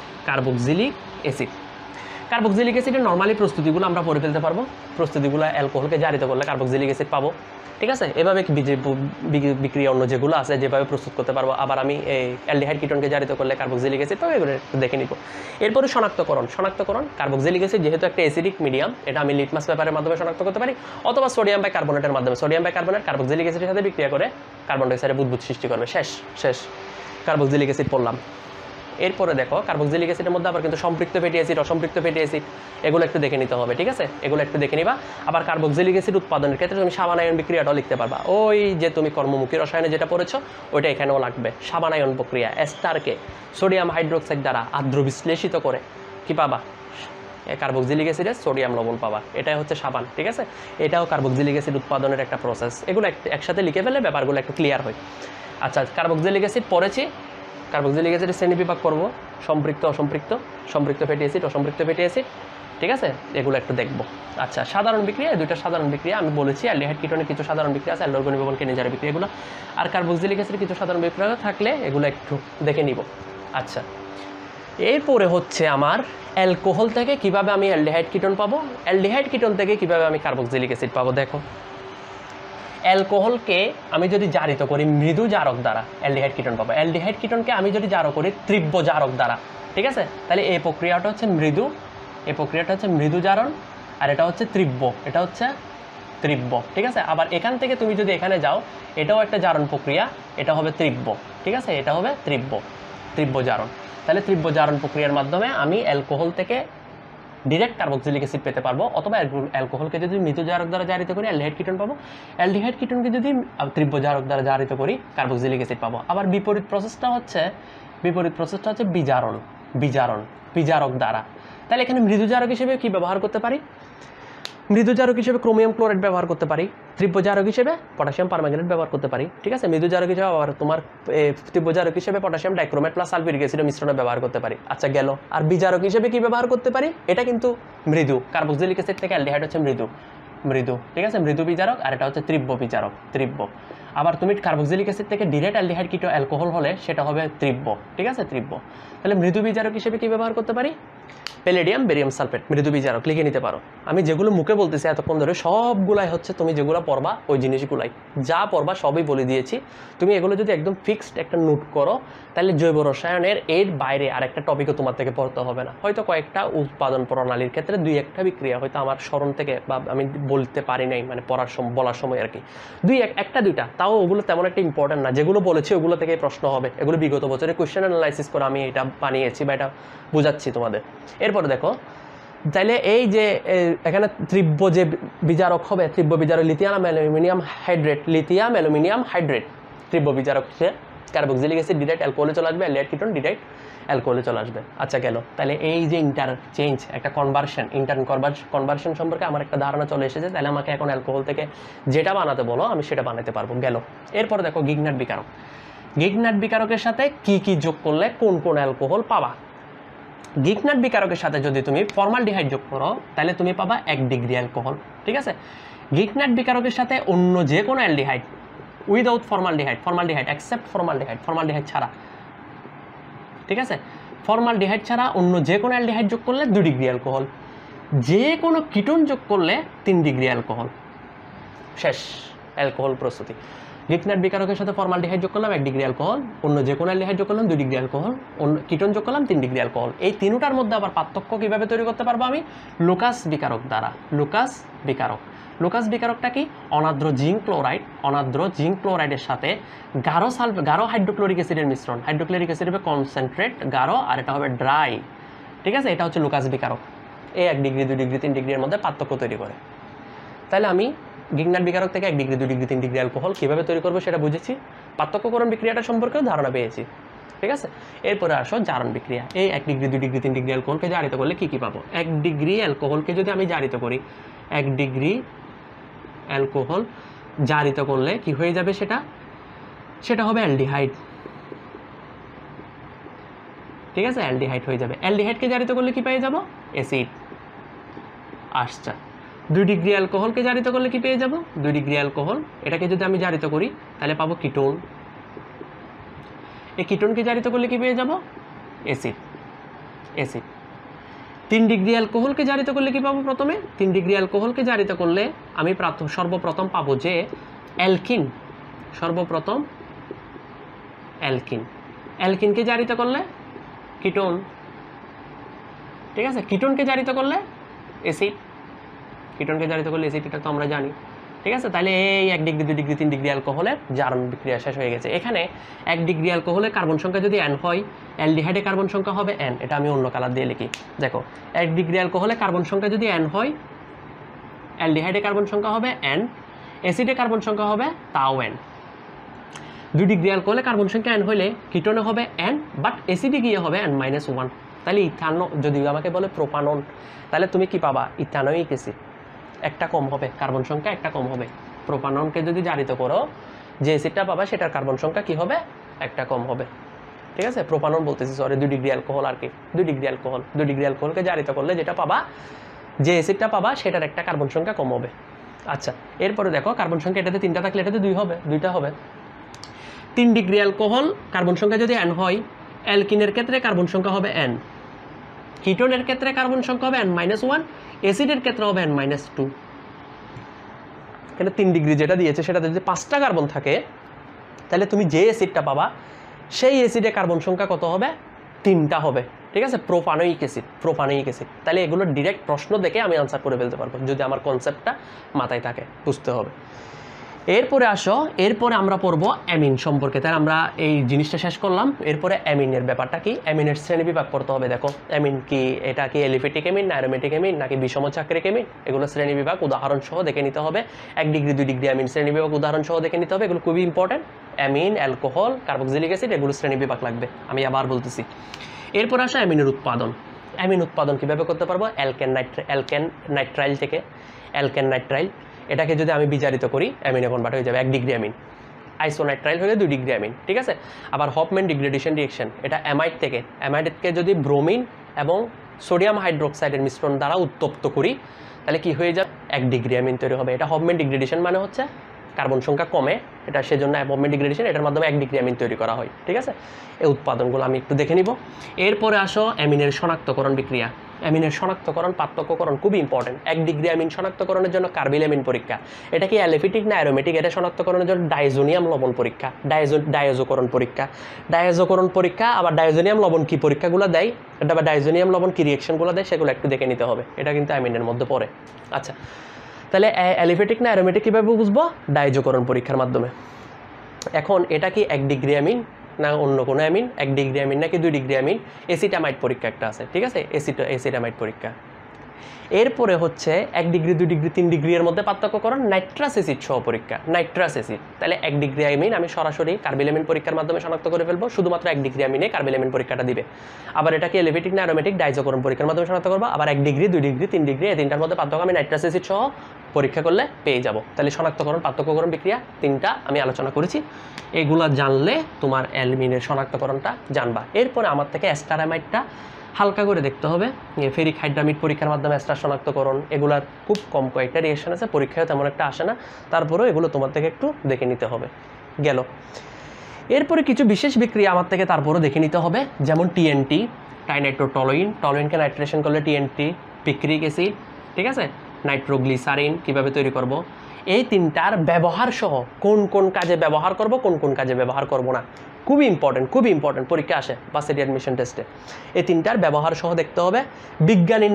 কার্বক্সিলিক অ্যাসিডের নর্মালি প্রস্তুতিগুলো আমরা পড়ে ফেলতে পারবো। প্রস্তুতিগুলো অ্যালকোহলকে জারিত করলে কার্বক্সিলিক অ্যাসিড পাবো, ঠিক আছে। এভাবে বিক্রিয়া অন্য যেগুলো আছে যেভাবে প্রস্তুত করতে পারবো। আবার আমি এই অ্যালডিহাইড কিটোনকে জারিত করলে কার্বক্সিলিক অ্যাসিড পাবো, এগুলো একটু দেখে নিব। এরপরে শনাক্তকরণ কার্বক্সিলিক অ্যাসিড যেহেতু একটা অ্যাসিডিক মিডিয়াম, এটা আমি লিটমাস পেপারের মাধ্যমে শনাক্ত করতে পারি, অথবা সোডিয়াম বাইকার্বনেটের মাধ্যমে। সোডিয়াম বাইকার্বনেট কার্বক্সিলিক অ্যাসিডের সাথে বিক্রিয়া করে কার্বন ডাইঅক্সাইডের বুদবুদ সৃষ্টি করবে। শেষ কার্বক্সিলিক অ্যাসিড পড়লাম। এরপরে দেখো কার্বক্সিলিক অ্যাসিডের মধ্যে আবার কিন্তু সম্পৃক্ত ফ্যাটি অ্যাসিড, অসম্পৃক্ত ফ্যাটি অ্যাসিড, এগুলো একটু দেখে নিতে হবে, ঠিক আছে। এগুলো একটু দেখে নিবা। আবার কার্বক্সিলিক অ্যাসিড উৎপাদনের ক্ষেত্রে তুমি সাবানায়ন বিক্রিয়াটাও লিখতে পারবা। ওই যে তুমি কর্মমুখী রসায়নে যেটা পড়েছো ওইটা এখানেও লাগবে। সাবানায়ন প্রক্রিয়া, এস্টারকে সোডিয়াম হাইড্রোক্সাইড দ্বারা আর্দ্র বিশ্লেষিত করে কি পাবা? কার্বক্সিলিক অ্যাসিডের সোডিয়াম লবণ পাবা। এটাই হচ্ছে সাবান, ঠিক আছে। এটাও কার্বক্সিলিক অ্যাসিড উৎপাদনের একটা প্রসেস। এগুলো একসাথে লিখে ফেলে ব্যাপারগুলো একটু ক্লিয়ার হয়। আচ্ছা, কার্বক্সিলিক অ্যাসিড পড়েছি। কার্বক্সিলিক অ্যাসিডের শ্রেণী বিভাগ করবো, সম্পৃক্ত অসম্পৃক্ত, সম্পৃক্ত ফ্যাটি অ্যাসিড, অসম্পৃক্ত ফ্যাটি অ্যাসিড, ঠিক আছে। এগুলো একটু দেখবো। আচ্ছা, সাধারণ বিক্রিয়া, দুইটা সাধারণ বিক্রিয়া আমি বলেছি। অ্যালডিহাইড কিটোনের কিছু সাধারণ বিক্রিয়া আছে, অ্যালডোল ঘনীভবন কেনিজারো বিক্রিয়াগুলো। আর কার্বক্সিলিক অ্যাসিডের কিছু সাধারণ বিক্রিয়া থাকলে এগুলো একটু দেখে নিব। আচ্ছা, এরপরে হচ্ছে আমার অ্যালকোহল থেকে কিভাবে আমি অ্যালডিহাইড কিটোন পাবো, অ্যালডিহাইড কিটোন থেকে কিভাবে আমি কার্বক্সিলিক অ্যাসিড পাবো। দেখো, অ্যালকোহলকে আমি যদি জারিত করি মৃদু জারক দ্বারা অ্যালডিহাইড কিটোন পাবো। অ্যালডিহাইড কিটোনকে আমি যদি জারক করি তীব্র জারক দ্বারা, ঠিক আছে। তাহলে এই প্রক্রিয়াটা হচ্ছে মৃদু জারণ, আর এটা হচ্ছে তীব্র, ঠিক আছে। আবার এখান থেকে তুমি যদি এখানে যাও, এটাও একটা জারণ প্রক্রিয়া, এটা হবে তীব্র, ঠিক আছে। এটা হবে তীব্র জারণ। তাহলে তীব্র জারণ প্রক্রিয়ার মাধ্যমে আমি অ্যালকোহল থেকে ডিরেক্ট কার্বক্সিলিক অ্যাসিড পেতে পারবো, অথবা অ্যালকোহলকে যদি মৃদু জারক দ্বারা জারিত করি অ্যালডিহাইড কিটোন পাবো। অ্যালডিহাইড কিটোনকে যদি তীব্র জারক দ্বারা জারিত করি কার্বক্সিলিক অ্যাসিড পাবো। আবার বিপরীত প্রসেসটা হচ্ছে বিজারক দ্বারা। তাহলে এখানে মৃদু জারক হিসেবে কি ব্যবহার করতে পারি? মৃদু জারক হিসেবে ক্রোমিয়াম ক্লোরাইড ব্যবহার করতে পারি। তীব্র জারক হিসেবে পটাশিয়াম পারম্যাঙ্গানেট ব্যবহার করতে পারি, ঠিক আছে। মৃদু জারক হিসেবে আবার তোমার তীব্র জারক হিসেবে পটাশিয়াম ডাইক্রোমেট প্লাস সালফিউরিক অ্যাসিডের মিশ্রণে ব্যবহার করতে পারি। আচ্ছা, গেল। আর বিজারক হিসেবে কি ব্যবহার করতে পারি? এটা কিন্তু মৃদু, কার্বক্সিলিক অ্যাসিড থেকে অ্যালডিহাইড হচ্ছে মৃদু, ঠিক আছে, মৃদু বিজারক। আর এটা হচ্ছে তীব্র বিজারক, তীব্র। আবার তুমি কার্বক্সিলিক অ্যাসিড থেকে ডিরেক্ট অ্যালডিহাইড কিটো অ্যালকোহল হলে সেটা হবে তীব্র, ঠিক আছে, তীব্র। তাহলে মৃদু বিজারক হিসেবে কি ব্যবহার করতে পারি? প্যালেডিয়াম বেরিয়াম সালফেট মৃদু বিজারক, লিখে নিতে পারো। আমি যেগুলো মুখে বলতেছি এতক্ষণ ধরে সবগুলাই হচ্ছে তুমি যেগুলো পড়বা ওই জিনিসগুলাই, যা পড়বা সবই বলে দিয়েছি। তুমি এগুলো যদি একদম ফিক্সড একটা নোট করো, তাহলে জৈব রসায়নের এর বাইরে আরেকটা টপিকও তোমার থেকে পড়তে হবে না। হয়তো কয়েকটা উৎপাদন প্রণালীর ক্ষেত্রে দুই একটা বিক্রিয়া হয়তো আমার স্মরণ থেকে বা আমি বলতে পারি নাই, মানে বলার সময় আর কি, একটা দুইটা, তাও ওগুলো তেমন একটা ইম্পর্টেন্ট না। যেগুলো বলেছি ওগুলো থেকে প্রশ্ন হবে, এগুলো বিগত বছরে কোয়েশ্চেন অ্যানালাইসিস করে আমি এটা বানিয়েছি বা এটা বুঝাচ্ছি তোমাদের। এরপরে দেখো, তাইলে এই যে এখানে তীব্র যে বিজারক হবে, তীব্র বিজারক লিথিয়াম অ্যালুমিনিয়াম হাইড্রেট তীব্র বিজারক হচ্ছে কার্বক্সিলিক অ্যাসিড ডিরেক্ট অ্যালকোহলে চলে আসবে, অ্যালডিহাইড কিটোন ডিরেক্ট অ্যালকোহলে চলে আসবে। আচ্ছা, গেল। তাহলে এই যে ইন্টারচেঞ্জ, একটা কনভার্সন সম্পর্কে আমার একটা ধারণা চলে এসেছে। তাহলে আমাকে এখন অ্যালকোহল থেকে যেটা বানাতে বলো আমি সেটা বানাতে পারবো। গেল। এরপর দেখো গিগনাট বিকারকের সাথে কি কি যোগ করলে কোন কোন অ্যালকোহল পাবা। গিগনাট বিকারকের সাথে যদি তুমি ফর্মালডিহাইড যোগ করো তাহলে তুমি পাবা 1 ডিগ্রি অ্যালকোহল, ঠিক আছে। গিগনাট বিকারকের সাথে অন্য যে কোনো aldehyde without formaldehyde except formaldehyde ছাড়া, ঠিক আছে, ফর্মালডিহাইড ছাড়া অন্য যে কোনো অ্যালডিহাইড যোগ করলে 2 ডিগ্রি অ্যালকোহল, যে কোনো কিটোন যোগ করলে 3 ডিগ্রি অ্যালকোহল। শেষ অ্যালকোহল প্রস্তুতি। গিগনাট বিকারকের সাথে ফর্মালডিহাইড যোগ করলাম 1 ডিগ্রি অ্যালকোহল, অন্য যে কোনো অ্যালডিহাইড যোগ করলাম 2 ডিগ্রি অ্যালকোহল, অন্য কিটোন যোগ করলাম 3 ডিগ্রি অ্যালকোহল। এই তিনটার মধ্যে আবার পার্থক্য কিভাবে তৈরি করতে পারবো আমি? লুকাস বিকারক দ্বারা। লুকাস বিকারকটা কি? অনার্দ্র জিঙ্ক ক্লোরাইডের সাথে গাঢ় হাইড্রোক্লোরিক অ্যাসিডের মিশ্রণ। হাইড্রোক্লোরিক অ্যাসিড হবে কনসেন্ট্রেট গাঢ়, আর এটা হবে ড্রাই, ঠিক আছে। এটা হচ্ছে লুকাস বিকারক। এই 1 ডিগ্রি 2 ডিগ্রি 3 ডিগ্রির মধ্যে পার্থক্য তৈরি করে। তাহলে আমি গিগনার বিকারক থেকে 1 ডিগ্রি 2 ডিগ্রি 3 ডিগ্রি অ্যালকোহল কীভাবে তৈরি করবো সেটা বুঝেছি, পার্থক্যকরণ বিক্রিয়াটা সম্পর্কেও ধারণা পেয়েছি। ঠিক আছে, এরপরে আসো জারণ বিক্রিয়া। এই 1 ডিগ্রি 2 ডিগ্রি 3 ডিগ্রি অ্যালকোহলকে জারিত করলে কী কী পাবো? 1 ডিগ্রি অ্যালকোহলকে যদি আমি জারিত করি, 1 ডিগ্রি অ্যালকোহল জারিত করলে কি হয়ে যাবে? সেটা হবে অ্যালডিহাইড। ঠিক আছে, অ্যালডিহাইড হয়ে যাবে। অ্যালডিহাইডকে জারিত করলে কি পেয়ে যাব? অ্যাসিড। আচ্ছা, 2 ডিগ্রি অ্যালকোহলকে জারিত করলে কি পেয়ে যাব? 2 ডিগ্রি অ্যালকোহল, এটাকে যদি আমি জারিত করি তাহলে পাবো কিটোন। এই কিটোনকে জারিত করলে কি পেয়ে যাব? অ্যাসিড। 3 ডিগ্রি অ্যালকোহলকে জারিত করলে কি পাবো? প্রথমে 3 ডিগ্রি অ্যালকোহলকে জারিত করলে আমি সর্বপ্রথম পাবো যে অ্যালকিন। সর্বপ্রথম অ্যালকিন। অ্যালকিনকে জারিত করলে কিটোন। ঠিক আছে, কিটোনকে জারিত করলে অ্যাসিড। কিটোনকে জারিত করলে অ্যাসিড, এটা তো আমরা জানি। ঠিক আছে, তাহলে এই 1 ডিগ্রি 2 ডিগ্রি 3 ডিগ্রি অ্যালকোহলের জারণ বিক্রিয়া শেষ হয়ে গেছে। এখানে 1 ডিগ্রি অ্যালকোহলের কার্বন সংখ্যা যদি n হয়, অ্যালডিহাইডে কার্বন সংখ্যা হবে n। এটা আমি অন্য কালার দিয়ে লিখি। দেখো, 1 ডিগ্রি অ্যালকোহলে কার্বন সংখ্যা যদি n হয়, অ্যালডিহাইডে কার্বন সংখ্যা হবে n, অ্যাসিডে কার্বন সংখ্যা হবে তাও n। 2 ডিগ্রি অ্যালকোহলে কার্বন সংখ্যা n হলে কিটোনে হবে n, বাট অ্যাসিডে গিয়ে হবে n-1। তাহলে ইথানো, যদি আমাকে বলে প্রোপানন, তাহলে তুমি কি পাবা? Ethanoic acid. একটা কম হবে, কার্বন সংখ্যা একটা কম হবে। প্রোপাননকে যদি জারিত করো, যে অ্যাসিডটা পাবা সেটার কার্বন সংখ্যা কি হবে? একটা কম হবে। ঠিক আছে, প্রোপানন বলতেছি, সরি, 2 ডিগ্রি অ্যালকোহল আর কি, 2 ডিগ্রি অ্যালকোহল। 2 ডিগ্রি অ্যালকোহলকে জারিত করলে যেটা পাবা, যে অ্যাসিডটা পাবা সেটার একটা কার্বন সংখ্যা কম হবে। আচ্ছা, এরপরে দেখো, কার্বন সংখ্যা এটাতে 3টা থাকলে এটাতে 2টা হবে। 3 ডিগ্রি অ্যালকোহল কার্বন সংখ্যা যদি n হয়, অ্যালকিনের ক্ষেত্রে কার্বন সংখ্যা হবে n, কিটোনের ক্ষেত্রে কার্বন সংখ্যা হবে n-1, অ্যাসিডের ক্ষেত্রে হবে n-2। এখানে 3 ডিগ্রি যেটা দিয়েছে সেটাতে যদি 5টা কার্বন থাকে, তাহলে তুমি যে অ্যাসিডটা পাবা সেই অ্যাসিডে কার্বন সংখ্যা কত হবে? 3টা হবে। ঠিক আছে, প্রোপানোইক অ্যাসিড। Propanoic acid. তাহলে এগুলো ডিরেক্ট প্রশ্ন দেখে আমি আনসার করে ফেলতে পারবো, যদি আমার কনসেপ্টটা মাথায় থাকে, বুঝতে হবে। এরপরে আসো, এরপরে আমরা পড়বো অ্যামিন সম্পর্কে। তাই আমরা এই জিনিসটা শেষ করলাম। এরপরে অ্যামিনের ব্যাপারটা কি? অ্যামিনের শ্রেণী বিভাগ করতে হবে। দেখো, অ্যামিন কি, এটা কি এলিফেটিক অ্যামিন না অ্যারোমেটিক অ্যামিন নাকি বিষমচাক্রিক অ্যামিন, এগুলো শ্রেণী বিভাগ উদাহরণ সহ দেখে নিতে হবে। 1 ডিগ্রি 2 ডিগ্রি অ্যামিন শ্রেণী বিভাগ উদাহরণ সহ দেখে নিতে হবে, এগুলো খুবই important. Amine, alcohol, carboxylic acid, এগুলো শ্রেণী বিভাগ লাগবে, আমি আবার বলতেছি। এরপর আসো অ্যামিনের উৎপাদন। অ্যামিন উৎপাদন কীভাবে করতে পারবো? অ্যালকেন নাইট্রাইল থেকে, অ্যালকেন নাইট্রাইল, এটাকে যদি আমি বিচারিত করি, অ্যামিনে কনভার্ট হয়ে যাবে 1 ডিগ্রি অ্যামিন। আইসোনাইট্রাইল হলে 2 ডিগ্রি অ্যামিন। ঠিক আছে, আবার হফম্যান ডিগ্রেডেশন রিঅ্যাকশন, এটা অ্যামাইডকে যদি ব্রোমিন এবং সোডিয়াম হাইড্রোক্সাইডের মিশ্রণ দ্বারা উত্তপ্ত করি, তাহলে কি হয়ে যাবে? 1 ডিগ্রি অ্যামিন তৈরি হবে। এটা হফম্যান ডিগ্রেডেশন মানে হচ্ছে কার্বন সংখ্যা কমে, এটা সেজন্য হফম্যান ডিগ্রেডেশন, এটার মাধ্যমে 1 ডিগ্রি অ্যামিন তৈরি করা হয়। ঠিক আছে, এই উৎপাদনগুলো আমি একটু দেখে নিব। এরপরে আসো অ্যামিনের শনাক্তকরণ বিক্রিয়া। অ্যামিনের শনাক্তকরণ, পার্থক্যকরণ খুবই ইম্পর্টেন্ট। 1 ডিগ্রি অ্যামিন শনাক্তকরণের জন্য কার্বিল অ্যামিন পরীক্ষা। এটা কি অ্যালিফেটিক না অ্যারোমেটিক, এটা শনাক্তকরণের জন্য ডাইজোনিয়াম লবণ পরীক্ষা, ডায়াজোকরণ পরীক্ষা। ডায়াজোকরণ পরীক্ষা, আবার ডাইজোনিয়াম লবণ কি পরীক্ষাগুলো দেয়, এটা বা ডাইজোনিয়াম লবণ কি রিঅ্যাকশনগুলো দেয়, সেগুলো একটু দেখে নিতে হবে। এটা কিন্তু অ্যামিনের মধ্যে পড়ে। আচ্ছা, তাহলে অ্যালিফেটিক না অ্যারোমেটিক কীভাবে বুঝবো? ডায়াজোকরণ পরীক্ষার মাধ্যমে। এখন এটা কি 1 ডিগ্রি অ্যামিন না অন্য কোনো অ্যামিন, 1 ডিগ্রি অ্যামিন নাকি 2 ডিগ্রি অ্যামিন? এসিটামাইড পরীক্ষা একটা আছে। ঠিক আছে, এসিটামাইড পরীক্ষা। এরপরে হচ্ছে 1 ডিগ্রি 2 ডিগ্রি 3 ডিগ্রি এর মধ্যে পার্থক্যকরণ নাইট্রাস অ্যাসিড সহ পরীক্ষা, নাইট্রাস অ্যাসিড। তাহলে 1 ডিগ্রি অ্যামিন আমি সরাসরি কার্বিল অ্যামিন পরীক্ষার মাধ্যমে শনাক্ত করে ফেলবো, শুধুমাত্র 1 ডিগ্রি অ্যামিনে কার্বিল অ্যামিন পরীক্ষাটা দিবে। আবার এটা কি এলিফেটিক না অ্যারোমেটিক, ডাইজোকরণ পরীক্ষার মাধ্যমে শনাক্ত করবো। আবার 1 ডিগ্রি 2 ডিগ্রি 3 ডিগ্রি এই তিনটার মধ্যে পার্থক্য আমি নাইট্রাস অ্যাসিড সহ পরীক্ষা করলে পেয়ে যাব। তাহলে শনাক্তকরণ, পার্থক্যকরণ বিক্রিয়া 3টা আমি আলোচনা করেছি। এগুলা জানলে তোমার অ্যালমিনের শনাক্তকরণটা জানবা। এরপরে আমার থেকে অ্যাস্টারামাইডটা হালকা করে দেখতে হবে। ফেরিক হাইড্রামিড পরীক্ষার মাধ্যমে অ্যাস্টার শনাক্তকরণ, এগুলার খুব কম কয়েকটা রিয়েকশন আছে, পরীক্ষায় তেমন একটা আসে না, তারপরেও এগুলো তোমার থেকে একটু দেখে নিতে হবে। গেল, এরপরে কিছু বিশেষ বিক্রিয়া আমার থেকে তারপরও দেখে নিতে হবে, যেমন টিএনটি, টাইনাইট্রোটলুইন, টলুইনকে নাইট্রেশন করলে টিএনটি, পিক্রিক অ্যাসিড। ঠিক আছে, নাইট্রোগ্লিসারিন কিভাবে তৈরি করব, এই 3টার ব্যবহার সহ কোন কোন কাজে ব্যবহার করব, কোন কোন কাজে ব্যবহার করব না, খুবই ইম্পর্টেন্ট, পরীক্ষা আসে ভার্সিটি অ্যাডমিশন টেস্টে। এই 3টার ব্যবহার সহ দেখতে হবে। বিজ্ঞানীর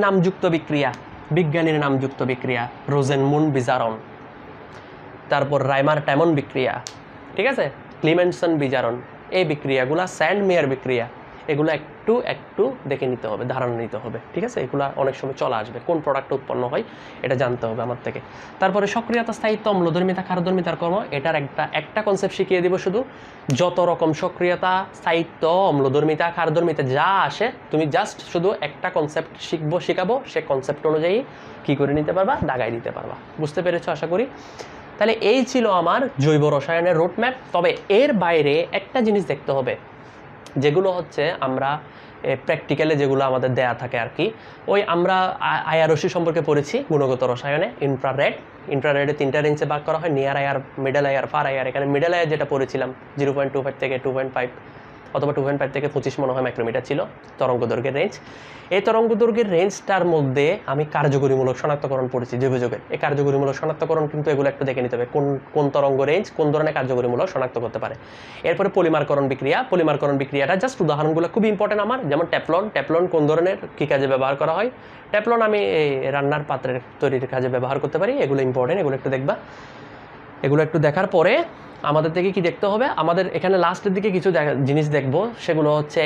নামযুক্ত বিক্রিয়া, রোজেনমুন্ড বিজারণ, তারপর রাইমার ট্যামন বিক্রিয়া, ঠিক আছে, ক্লিমেনসন বিজারণ, এই বিক্রিয়াগুলো স্যান্ড মেয়ার বিক্রিয়া, এগুলো একটু একটু দেখে নিতে হবে, ধারণা নিতে হবে, ঠিক আছে? এগুলো অনেক সময় চলে আসবে, কোন প্রোডাক্ট উৎপন্ন হয় এটা জানতে হবে আমার থেকে। তারপরে সক্রিয়তা, স্থায়িত্ব, অম্লধর্মিতা, ক্ষারধর্মিতার কর্ম, এটার একটা কনসেপ্ট শিখিয়ে দিব শুধু। যত রকম সক্রিয়তা, স্থায়িত্ব, অম্লধর্মিতা, ক্ষারধর্মিতা যা আসে তুমি জাস্ট শুধু একটা কনসেপ্ট শেখাবো, সে কনসেপ্ট অনুযায়ী কী করে নিতে পারবা, দাগাই দিতে পারবা। বুঝতে পেরেছো আশা করি? তাহলে এই ছিল আমার জৈব রসায়নের রোডম্যাপ। তবে এর বাইরে একটা জিনিস দেখতে হবে, যেগুলো হচ্ছে আমরা প্র্যাকটিক্যালে যেগুলো আমাদের দেয়া থাকে আর কি, ওই আমরা আয়ারসি সম্পর্কে পড়েছি গুণগত রসায়নে। ইনফ্রারেডে 3টা রেঞ্জে ভাগ করা হয়, near IR, middle IR, far IR. এখানে মিডল আয়ার যেটা পড়েছিলাম 0.25 থেকে 2.5 অথবা 2.5 থেকে 25 মনে হয় মাইক্রোমিটার ছিল তরঙ্গ দৈর্ঘ্যের রেঞ্জ। এই তরঙ্গ দৈর্ঘ্যের রেঞ্জটার মধ্যে আমি কার্যকরীমূলক শনাক্তকরণ পড়েছি জৈবযোগের। এই কার্যকরীমূলক শনাক্তকরণ কিন্তু এগুলো একটু দেখে নিতে হবে, কোন তরঙ্গ রেঞ্জ কোন ধরনের কার্যকরীমূলক শনাক্ত করতে পারে। এরপরে পলিমারকরণ বিক্রিয়াটা জাস্ট উদাহরণগুলো খুব ইম্পর্টেন্ট আমার, যেমন ট্যাফলন কোন ধরনের কী কাজে ব্যবহার করা হয়। ট্যাফলন আমি রান্নার পাত্রের তৈরির কাজে ব্যবহার করতে পারি, এগুলো ইম্পর্টেন্ট, এগুলো একটু দেখবা। এগুলো একটু দেখার পরে আমাদের থেকে কি দেখতে হবে, আমাদের এখানে লাস্টের দিকে কিছু জিনিস দেখব, সেগুলো হচ্ছে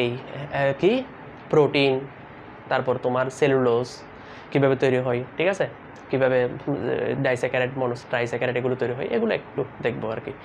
কি প্রোটিন, তারপর তোমার সেলুলোজ কীভাবে তৈরি হয়, ঠিক আছে, কীভাবে ডাইস্যাকারাইড, ট্রাইস্যাকারাইড এগুলো তৈরি হয়, এগুলো একটু দেখবো আর কি।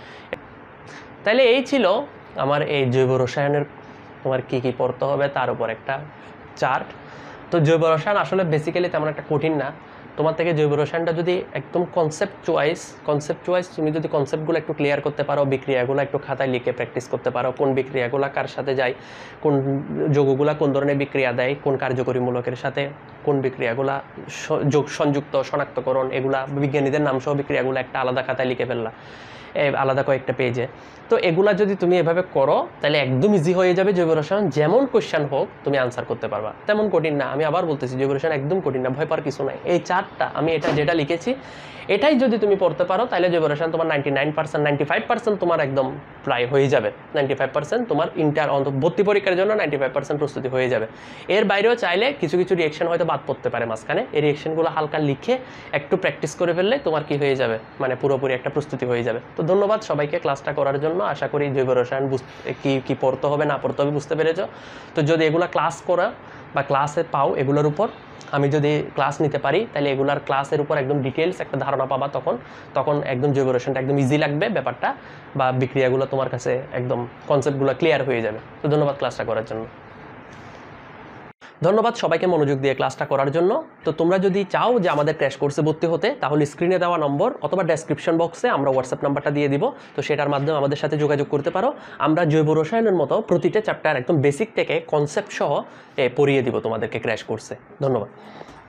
তাইলে এই ছিল আমার এই জৈব রসায়নের তোমার কী কী পড়তে হবে তার উপর একটা চার্ট। তো জৈব রসায়ন আসলে বেসিক্যালি তেমন একটা কঠিন না। তোমার থেকে জৈব রসায়নটা যদি একদম কনসেপ্ট চয়েস তুমি যদি কনসেপ্টগুলো একটু ক্লিয়ার করতে পারো, বিক্রিয়াগুলো একটু খাতায় লিখে প্র্যাকটিস করতে পারো, কোন বিক্রিয়াগুলো কার সাথে যায়, কোন যৌগগুলো কোন ধরনের বিক্রিয়া দেয়, কোন কার্যকরীমূলকের সাথে কোন বিক্রিয়াগুলো সংযুক্ত, শনাক্তকরণ, এগুলা বিজ্ঞানীদের নামসহ বিক্রিয়াগুলো একটা আলাদা খাতায় লিখে ফেললা, আলাদা কয়েকটা পেজে। তো এগুলা যদি তুমি এভাবে করো তাহলে একদম ইজি হয়ে যাবে জৈব রসায়ন। যেমন কোয়েশ্চেন হোক তুমি আনসার করতে পারবা, তেমন কঠিন না। আমি আবার বলতেছি জৈব রসায়ন একদম কঠিন না, ভয় পাওয়ার কিছু নাই। এই চারটা আমি যেটা লিখেছি এটাই যদি তুমি পড়তে পারো তাহলে জৈব রসায়ন তোমার 99%, 95% তোমার একদম প্রায় হয়ে যাবে। 95% তোমার ভর্তি পরীক্ষার জন্য 95% প্রস্তুতি হয়ে যাবে। এর বাইরেও চাইলে কিছু কিছু রিয়েকশন হয়তো বাদ পড়তে পারে মাঝখানে, এই রিয়েকশনগুলো হালকা লিখে একটু প্র্যাকটিস করে ফেললে তোমার কি হয়ে যাবে, মানে পুরোপুরি একটা প্রস্তুতি হয়ে যাবে। তো ধন্যবাদ সবাইকে ক্লাসটা করার জন্য। আশা করি জৈব রসায়ন কি পড়তে হবে না পড়তে হবে বুঝতে পেরেছো। তো যদি এগুলা ক্লাস করা বা ক্লাসে পাও, এগুলোর উপর আমি যদি ক্লাস নিতে পারি তাহলে এগুলার ক্লাসের উপর একদম ডিটেলস একটা ধারণা পাবা। তখন একদম জৈব রসায়নটা একদম ইজি লাগবে ব্যাপারটা, বা বিক্রিয়াগুলো তোমার কাছে একদম কনসেপ্টগুলো ক্লিয়ার হয়ে যাবে। তো ধন্যবাদ ক্লাসটা করার জন্য। ধন্যবাদ সবাইকে মনোযোগ দিয়ে ক্লাসটা করার জন্য। তো তোমরা যদি চাও যে আমাদের ক্র্যাশ কোর্সে ভর্তি হতে, তাহলে স্ক্রিনে দেওয়া নম্বর অথবা ডেসক্রিপশন বক্সে আমরা হোয়াটসঅ্যাপ নাম্বারটা দিয়ে দিব, তো সেটার মাধ্যমে আমাদের সাথে যোগাযোগ করতে পারো। আমরা জৈব রসায়নের মতো প্রতিটা চ্যাপ্টার একদম বেসিক থেকে কনসেপ্ট সহ পড়িয়ে দিব তোমাদেরকে ক্র্যাশ কোর্সে। ধন্যবাদ।